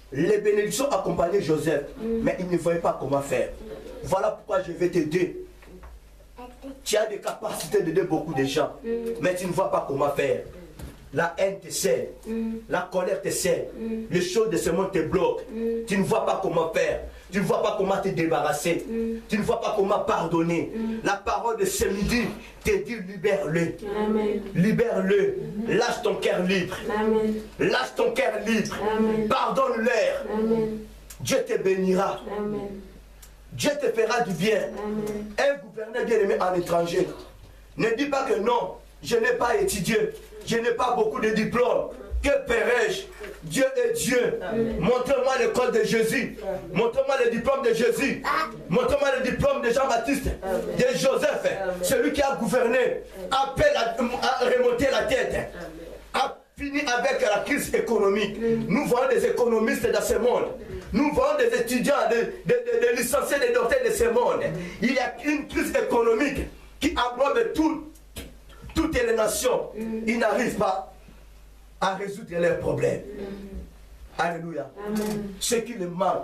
Les bénédictions accompagnaient Joseph, mais il ne voyait pas comment faire. Voilà pourquoi je vais t'aider. Tu as des capacités d'aider beaucoup de gens, mais tu ne vois pas comment faire. La haine te sert, la colère te sert, les choses de ce monde te bloquent. Tu ne vois pas comment faire, tu ne vois pas comment te débarrasser, tu ne vois pas comment pardonner. La parole de ce midi te dit libère-le, libère-le, lâche ton cœur libre, lâche ton cœur libre, pardonne-leur. Dieu te bénira, Dieu te fera du bien. Un gouverneur bien-aimé en étranger, ne dis pas que non, je n'ai pas étudié, je n'ai pas beaucoup de diplômes. Que ferai-je? Dieu est Dieu. Montre-moi l'école de Jésus. Montre-moi le diplôme de Jésus. Montre-moi le diplôme de Jean-Baptiste, de Joseph, celui qui a gouverné, appelle à remonter la tête, a fini avec la crise économique. Nous voyons des économistes dans ce monde. Nous voyons des étudiants, des licenciés, des docteurs de ce monde. Il y a une crise économique qui englobe toutes les nations. Ils n'arrivent pas à résoudre leurs problèmes. Alléluia. Ce qui leur manque,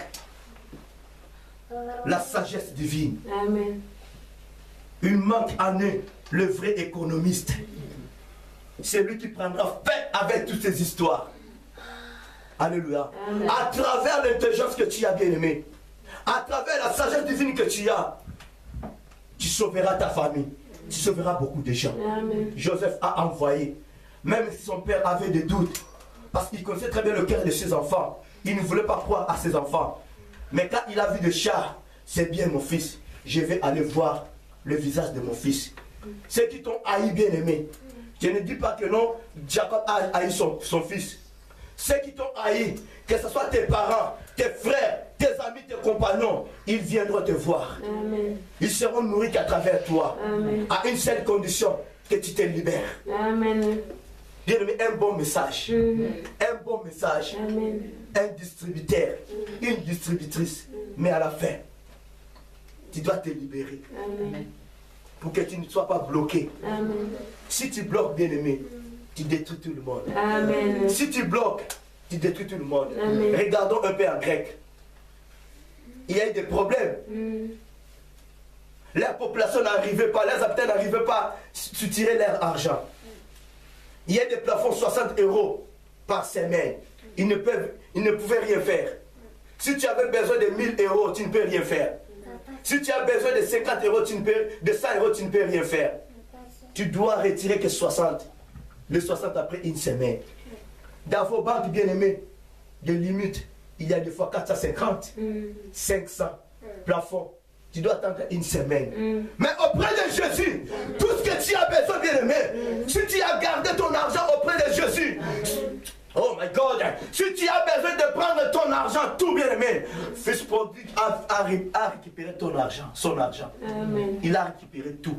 la sagesse divine. Il manque en eux le vrai économiste. C'est lui qui prendra fin avec toutes ces histoires. Alléluia. À travers l'intelligence que tu as, bien aimé, à travers la sagesse divine que tu as, tu sauveras ta famille. Tu sauveras beaucoup de gens. Joseph a envoyé, même si son père avait des doutes, parce qu'il connaissait très bien le cœur de ses enfants. Il ne voulait pas croire à ses enfants. Mais quand il a vu le char, c'est bien mon fils, je vais aller voir le visage de mon fils. Ceux qui t'ont haï, bien aimé, je ne dis pas que non, Jacob a haï son fils. Ceux qui t'ont haï, que ce soit tes parents, tes frères, tes amis, tes compagnons, ils viendront te voir. Ils seront nourris qu'à travers toi. À une seule condition, que tu te libères. Bien aimé, un bon message. Un bon message. Un distributeur, une distributrice. Mais à la fin, tu dois te libérer. Pour que tu ne sois pas bloqué. Si tu bloques, bien aimé, tu détruis tout le monde. Si tu bloques, tu détruis tout le monde. Regardons un peu en grec. Il y a eu des problèmes. La population n'arrivait pas, les habitants n'arrivaient pas à soutirer leur argent. Il y a des plafonds 60 € par semaine. Ils ne pouvaient rien faire. Si tu avais besoin de 1000 €, tu ne peux rien faire. Si tu as besoin de 50 €, de 100 €, tu ne peux rien faire. Tu dois retirer que 60. Les 60 après une semaine. Dans vos banques bien-aimées, des limites, il y a des fois 450, 500 plafonds. Tu dois attendre une semaine. Mais auprès de Jésus, tout ce que tu as besoin, bien-aimé, si tu as gardé ton argent auprès de Jésus, oh my God, si tu as besoin de prendre ton argent, tout bien-aimé, fils prodigue a récupéré ton argent, son argent. Il a récupéré tout.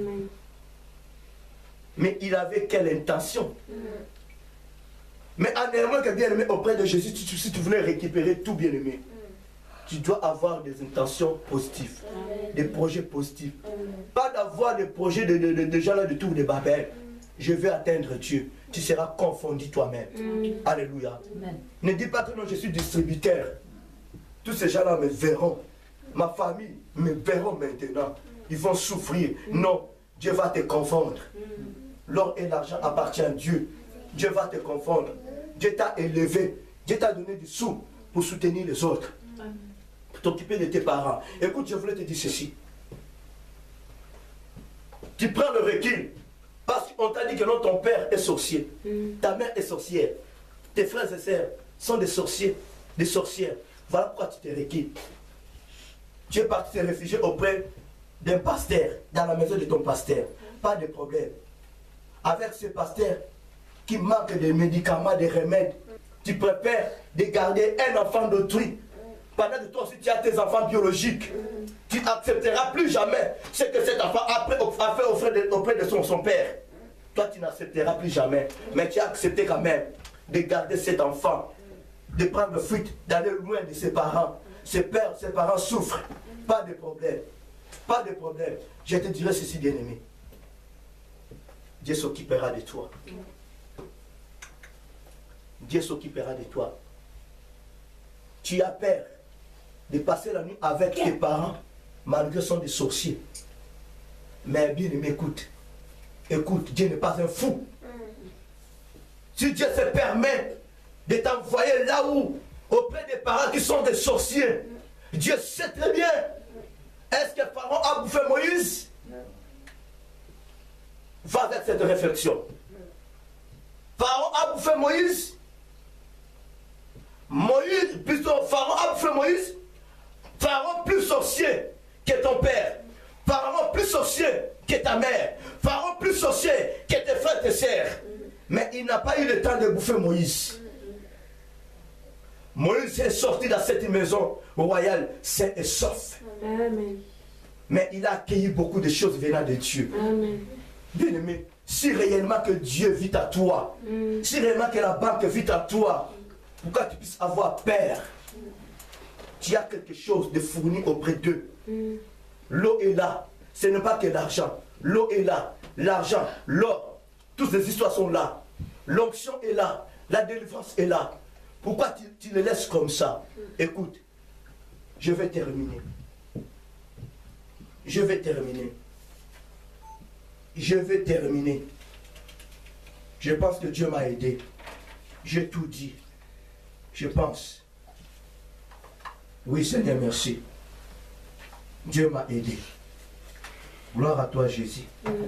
Mais il avait quelle intention? Mais en aimant que bien-aimé auprès de Jésus, si tu voulais récupérer tout bien-aimé, tu dois avoir des intentions positives, des projets positifs. Pas d'avoir des projets de gens là de tout de Babel. Je vais atteindre Dieu. Tu seras confondu toi-même. Alléluia. Ne dis pas que non, je suis distributeur. Tous ces gens-là me verront. Ma famille me verront maintenant. Ils vont souffrir. Non, Dieu va te confondre. L'or et l'argent appartiennent à Dieu. Dieu va te confondre. Dieu t'a élevé. Dieu t'a donné du sous pour soutenir les autres. Pour t'occuper de tes parents. Écoute, je voulais te dire ceci. Tu prends le recul. Parce qu'on t'a dit que non, ton père est sorcier. Ta mère est sorcière. Tes frères et sœurs sont des sorciers, des sorcières. Voilà pourquoi tu te recules. Tu es parti te réfugier auprès d'un pasteur, dans la maison de ton pasteur. Pas de problème. Avec ce pasteur qui manque de médicaments, de remèdes, tu préfères de garder un enfant d'autrui. Pendant que toi aussi tu as tes enfants biologiques, tu n'accepteras plus jamais ce que cet enfant a fait auprès de son père. Toi tu n'accepteras plus jamais, mais tu as accepté quand même de garder cet enfant, de prendre fuite, d'aller loin de ses parents. Ses parents souffrent, pas de problème. Pas de problème. Je te dirai ceci, bien-aimé. Dieu s'occupera de toi. Dieu s'occupera de toi. Tu as peur de passer la nuit avec tes parents, malgré qu'ils sont des sorciers. Mais bien aimé, écoute. Écoute, Dieu n'est pas un fou. Si Dieu se permet de t'envoyer là où, auprès des parents qui sont des sorciers, Dieu sait très bien. Est-ce que Pharaon a bouffé Moïse? Va avec cette réflexion. Pharaon a bouffé Moïse. Pharaon a bouffé Moïse. Pharaon plus sorcier que ton père. Pharaon plus sorcier que ta mère. Pharaon plus sorcier que tes frères et tes sœurs. Mais il n'a pas eu le temps de bouffer Moïse. Moïse est sorti dans cette maison royale sain et sauf. Amen. Mais il a accueilli beaucoup de choses venant de Dieu. Amen. Bien aimé, si réellement que Dieu vit à toi, si réellement que la banque vit à toi, pourquoi tu puisses avoir peur? Tu as quelque chose de fourni auprès d'eux. L'eau est là. Ce n'est pas que l'argent. L'eau est là. L'argent, l'or, toutes ces histoires sont là. L'onction est là. La délivrance est là. Pourquoi tu les laisses comme ça? Écoute, je vais terminer. Je vais terminer. Je vais terminer. Je pense que Dieu m'a aidé. J'ai tout dit. Je pense. Oui, Seigneur, merci. Dieu m'a aidé. Gloire à toi, Jésus.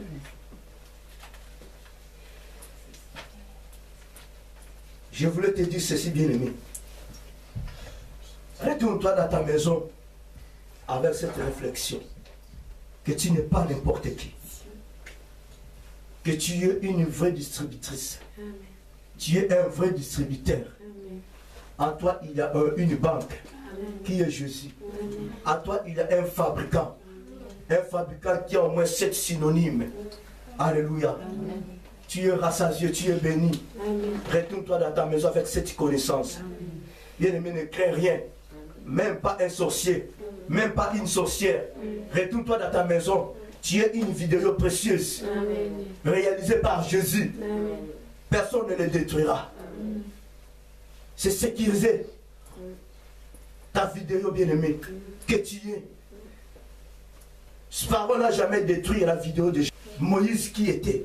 Je voulais te dire ceci, bien-aimé. Retourne-toi dans ta maison avec cette réflexion. Que tu n'es pas n'importe qui. Que tu es une vraie distributrice. Amen. Tu es un vrai distributeur. Amen. En toi, il y a une banque Amen. qui est Jésus. Amen. En toi, il y a un fabricant. Un fabricant qui a au moins 7 synonymes. Alléluia. Amen. Tu es rassasié, tu es béni. Amen. Retourne-toi dans ta maison avec cette connaissance. Bien-aimé, ne crains rien. Même pas un sorcier. Même pas une sorcière. Retourne-toi dans ta maison. Tu es une vidéo précieuse. Amen. Réalisée par Jésus. Amen. Personne ne le détruira. C'est sécurisé. Ta vidéo, bien-aimée, que tu es. Pharaon n'a jamais détruit la vidéo de Moïse qui était.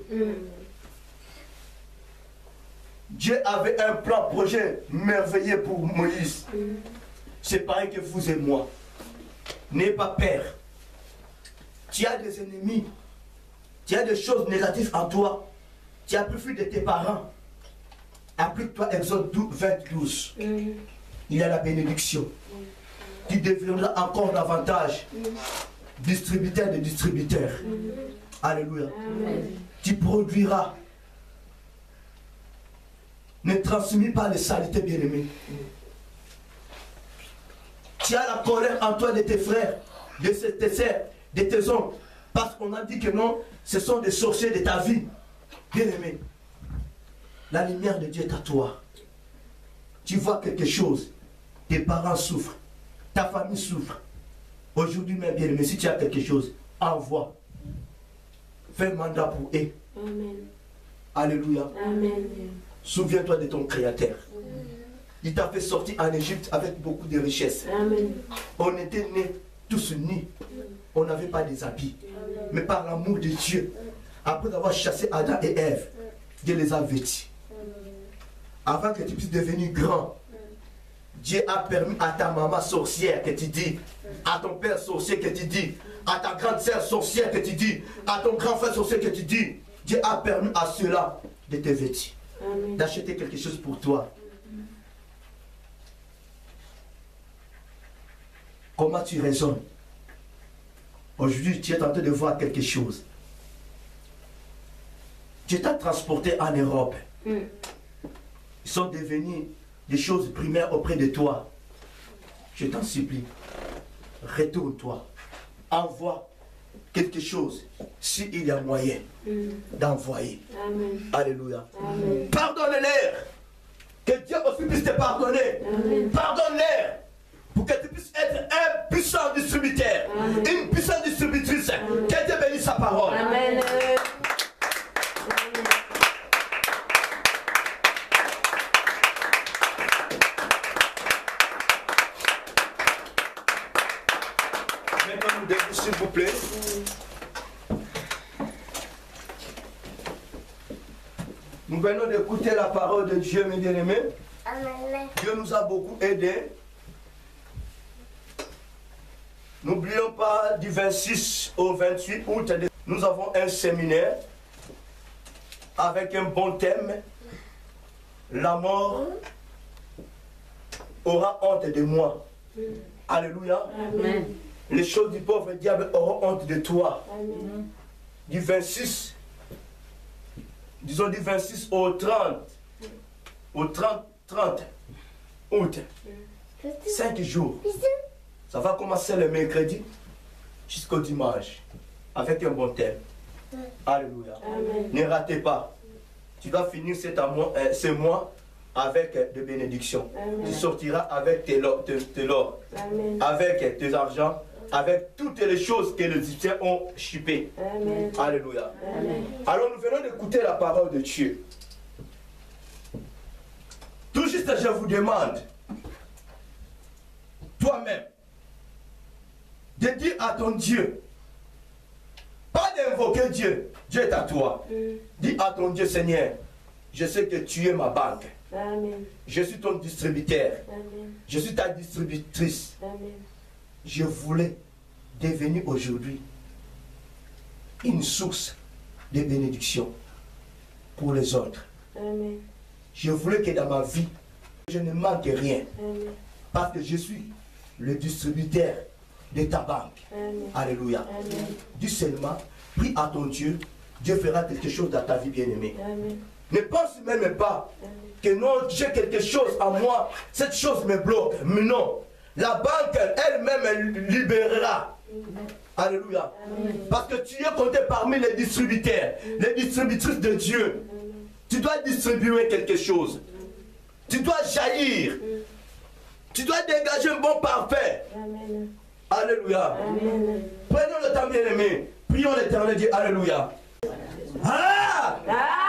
Dieu avait un plan, projet merveilleux pour Moïse. C'est pareil que vous et moi. N'aie pas peur. Tu as des ennemis. Tu as des choses négatives en toi. Tu as plus fui de tes parents. Applique-toi Exode 22. Il y a la bénédiction. Tu deviendras encore davantage distributeur de distributeurs. Alléluia. Tu produiras. Ne transmis pas les saletés, bien-aimés. Tu as la colère en toi de tes frères, de tes sœurs, de tes hommes. Parce qu'on a dit que non, ce sont des sorciers de ta vie. Bien-aimé, la lumière de Dieu est à toi. Tu vois quelque chose. Tes parents souffrent. Ta famille souffre. Aujourd'hui même, bien-aimé, si tu as quelque chose, envoie. Fais mandat pour eux. Amen. Alléluia. Amen. Souviens-toi de ton Créateur. Il t'a fait sortir en Égypte avec beaucoup de richesses. Amen. On était nés tous nus. On n'avait pas des habits. Mais par l'amour de Dieu, après avoir chassé Adam et Ève, Dieu les a vêtus. Avant que tu puisses devenir grand, Dieu a permis à ta maman sorcière que tu dis, à ton père sorcier que tu dis, à ta grande sœur sorcière que tu dis, à ton grand frère sorcier que tu dis, Dieu a permis à ceux-là de te vêtir, d'acheter quelque chose pour toi. Comment tu raisonnes? Aujourd'hui, tu es en train de voir quelque chose. Tu t'as transporté en Europe. Ils sont devenus des choses primaires auprès de toi. Je t'en supplie. Retourne-toi. Envoie quelque chose, s'il y a moyen d'envoyer. Alléluia. Pardonne-leur. Que Dieu aussi puisse te pardonner. Pardonne-leur. Pour que tu puisses être un puissant distributeur, une puissante distributrice. Que Dieu bénisse sa parole. Amen. Mettez-vous debout, s'il vous plaît. Nous venons d'écouter la parole de Dieu, mes bien-aimés. Dieu nous a beaucoup aidés. N'oublions pas, du 26 au 28 août, nous avons un séminaire avec un bon thème. La mort aura honte de moi. Alléluia. Amen. Les choses du pauvre diable auront honte de toi. Amen. Du 26, disons du 26 au 30 août, 5 jours. Ça va commencer le mercredi jusqu'au dimanche avec un bon thème. Alléluia. Amen. Ne ratez pas. Tu vas finir ce mois avec des bénédictions. Amen. Tu sortiras avec tes l'or, Amen. avec tes argents, avec toutes les choses que les Égyptiens ont chipées. Amen. Alléluia. Amen. Alors nous venons d'écouter la parole de Dieu. Tout juste je vous demande, toi-même, de dire à ton Dieu, pas d'invoquer Dieu, Dieu est à toi. Dis à ton Dieu, Seigneur, je sais que tu es ma banque. Amen. Je suis ton distributeur. Amen. Je suis ta distributrice. Amen. Je voulais devenir aujourd'hui une source de bénédiction pour les autres. Amen. Je voulais que dans ma vie, je ne manque rien. Amen. Parce que je suis le distributeur de ta banque. Amen. Alléluia. Amen. Dis seulement, prie à ton Dieu, Dieu fera quelque chose dans ta vie bien-aimée. Amen. Ne pense même pas que non, j'ai quelque chose à moi, cette chose me bloque. Mais non, la banque elle-même elle libérera. Alléluia. Amen. Parce que tu es compté parmi les distributeurs, les distributrices de Dieu. Tu dois distribuer quelque chose. Tu dois jaillir. Tu dois dégager un bon parfait. Amen. Alléluia. Amen. Prenons le temps bien aimé. Prions l'Éternel Dieu. Alléluia. Ah!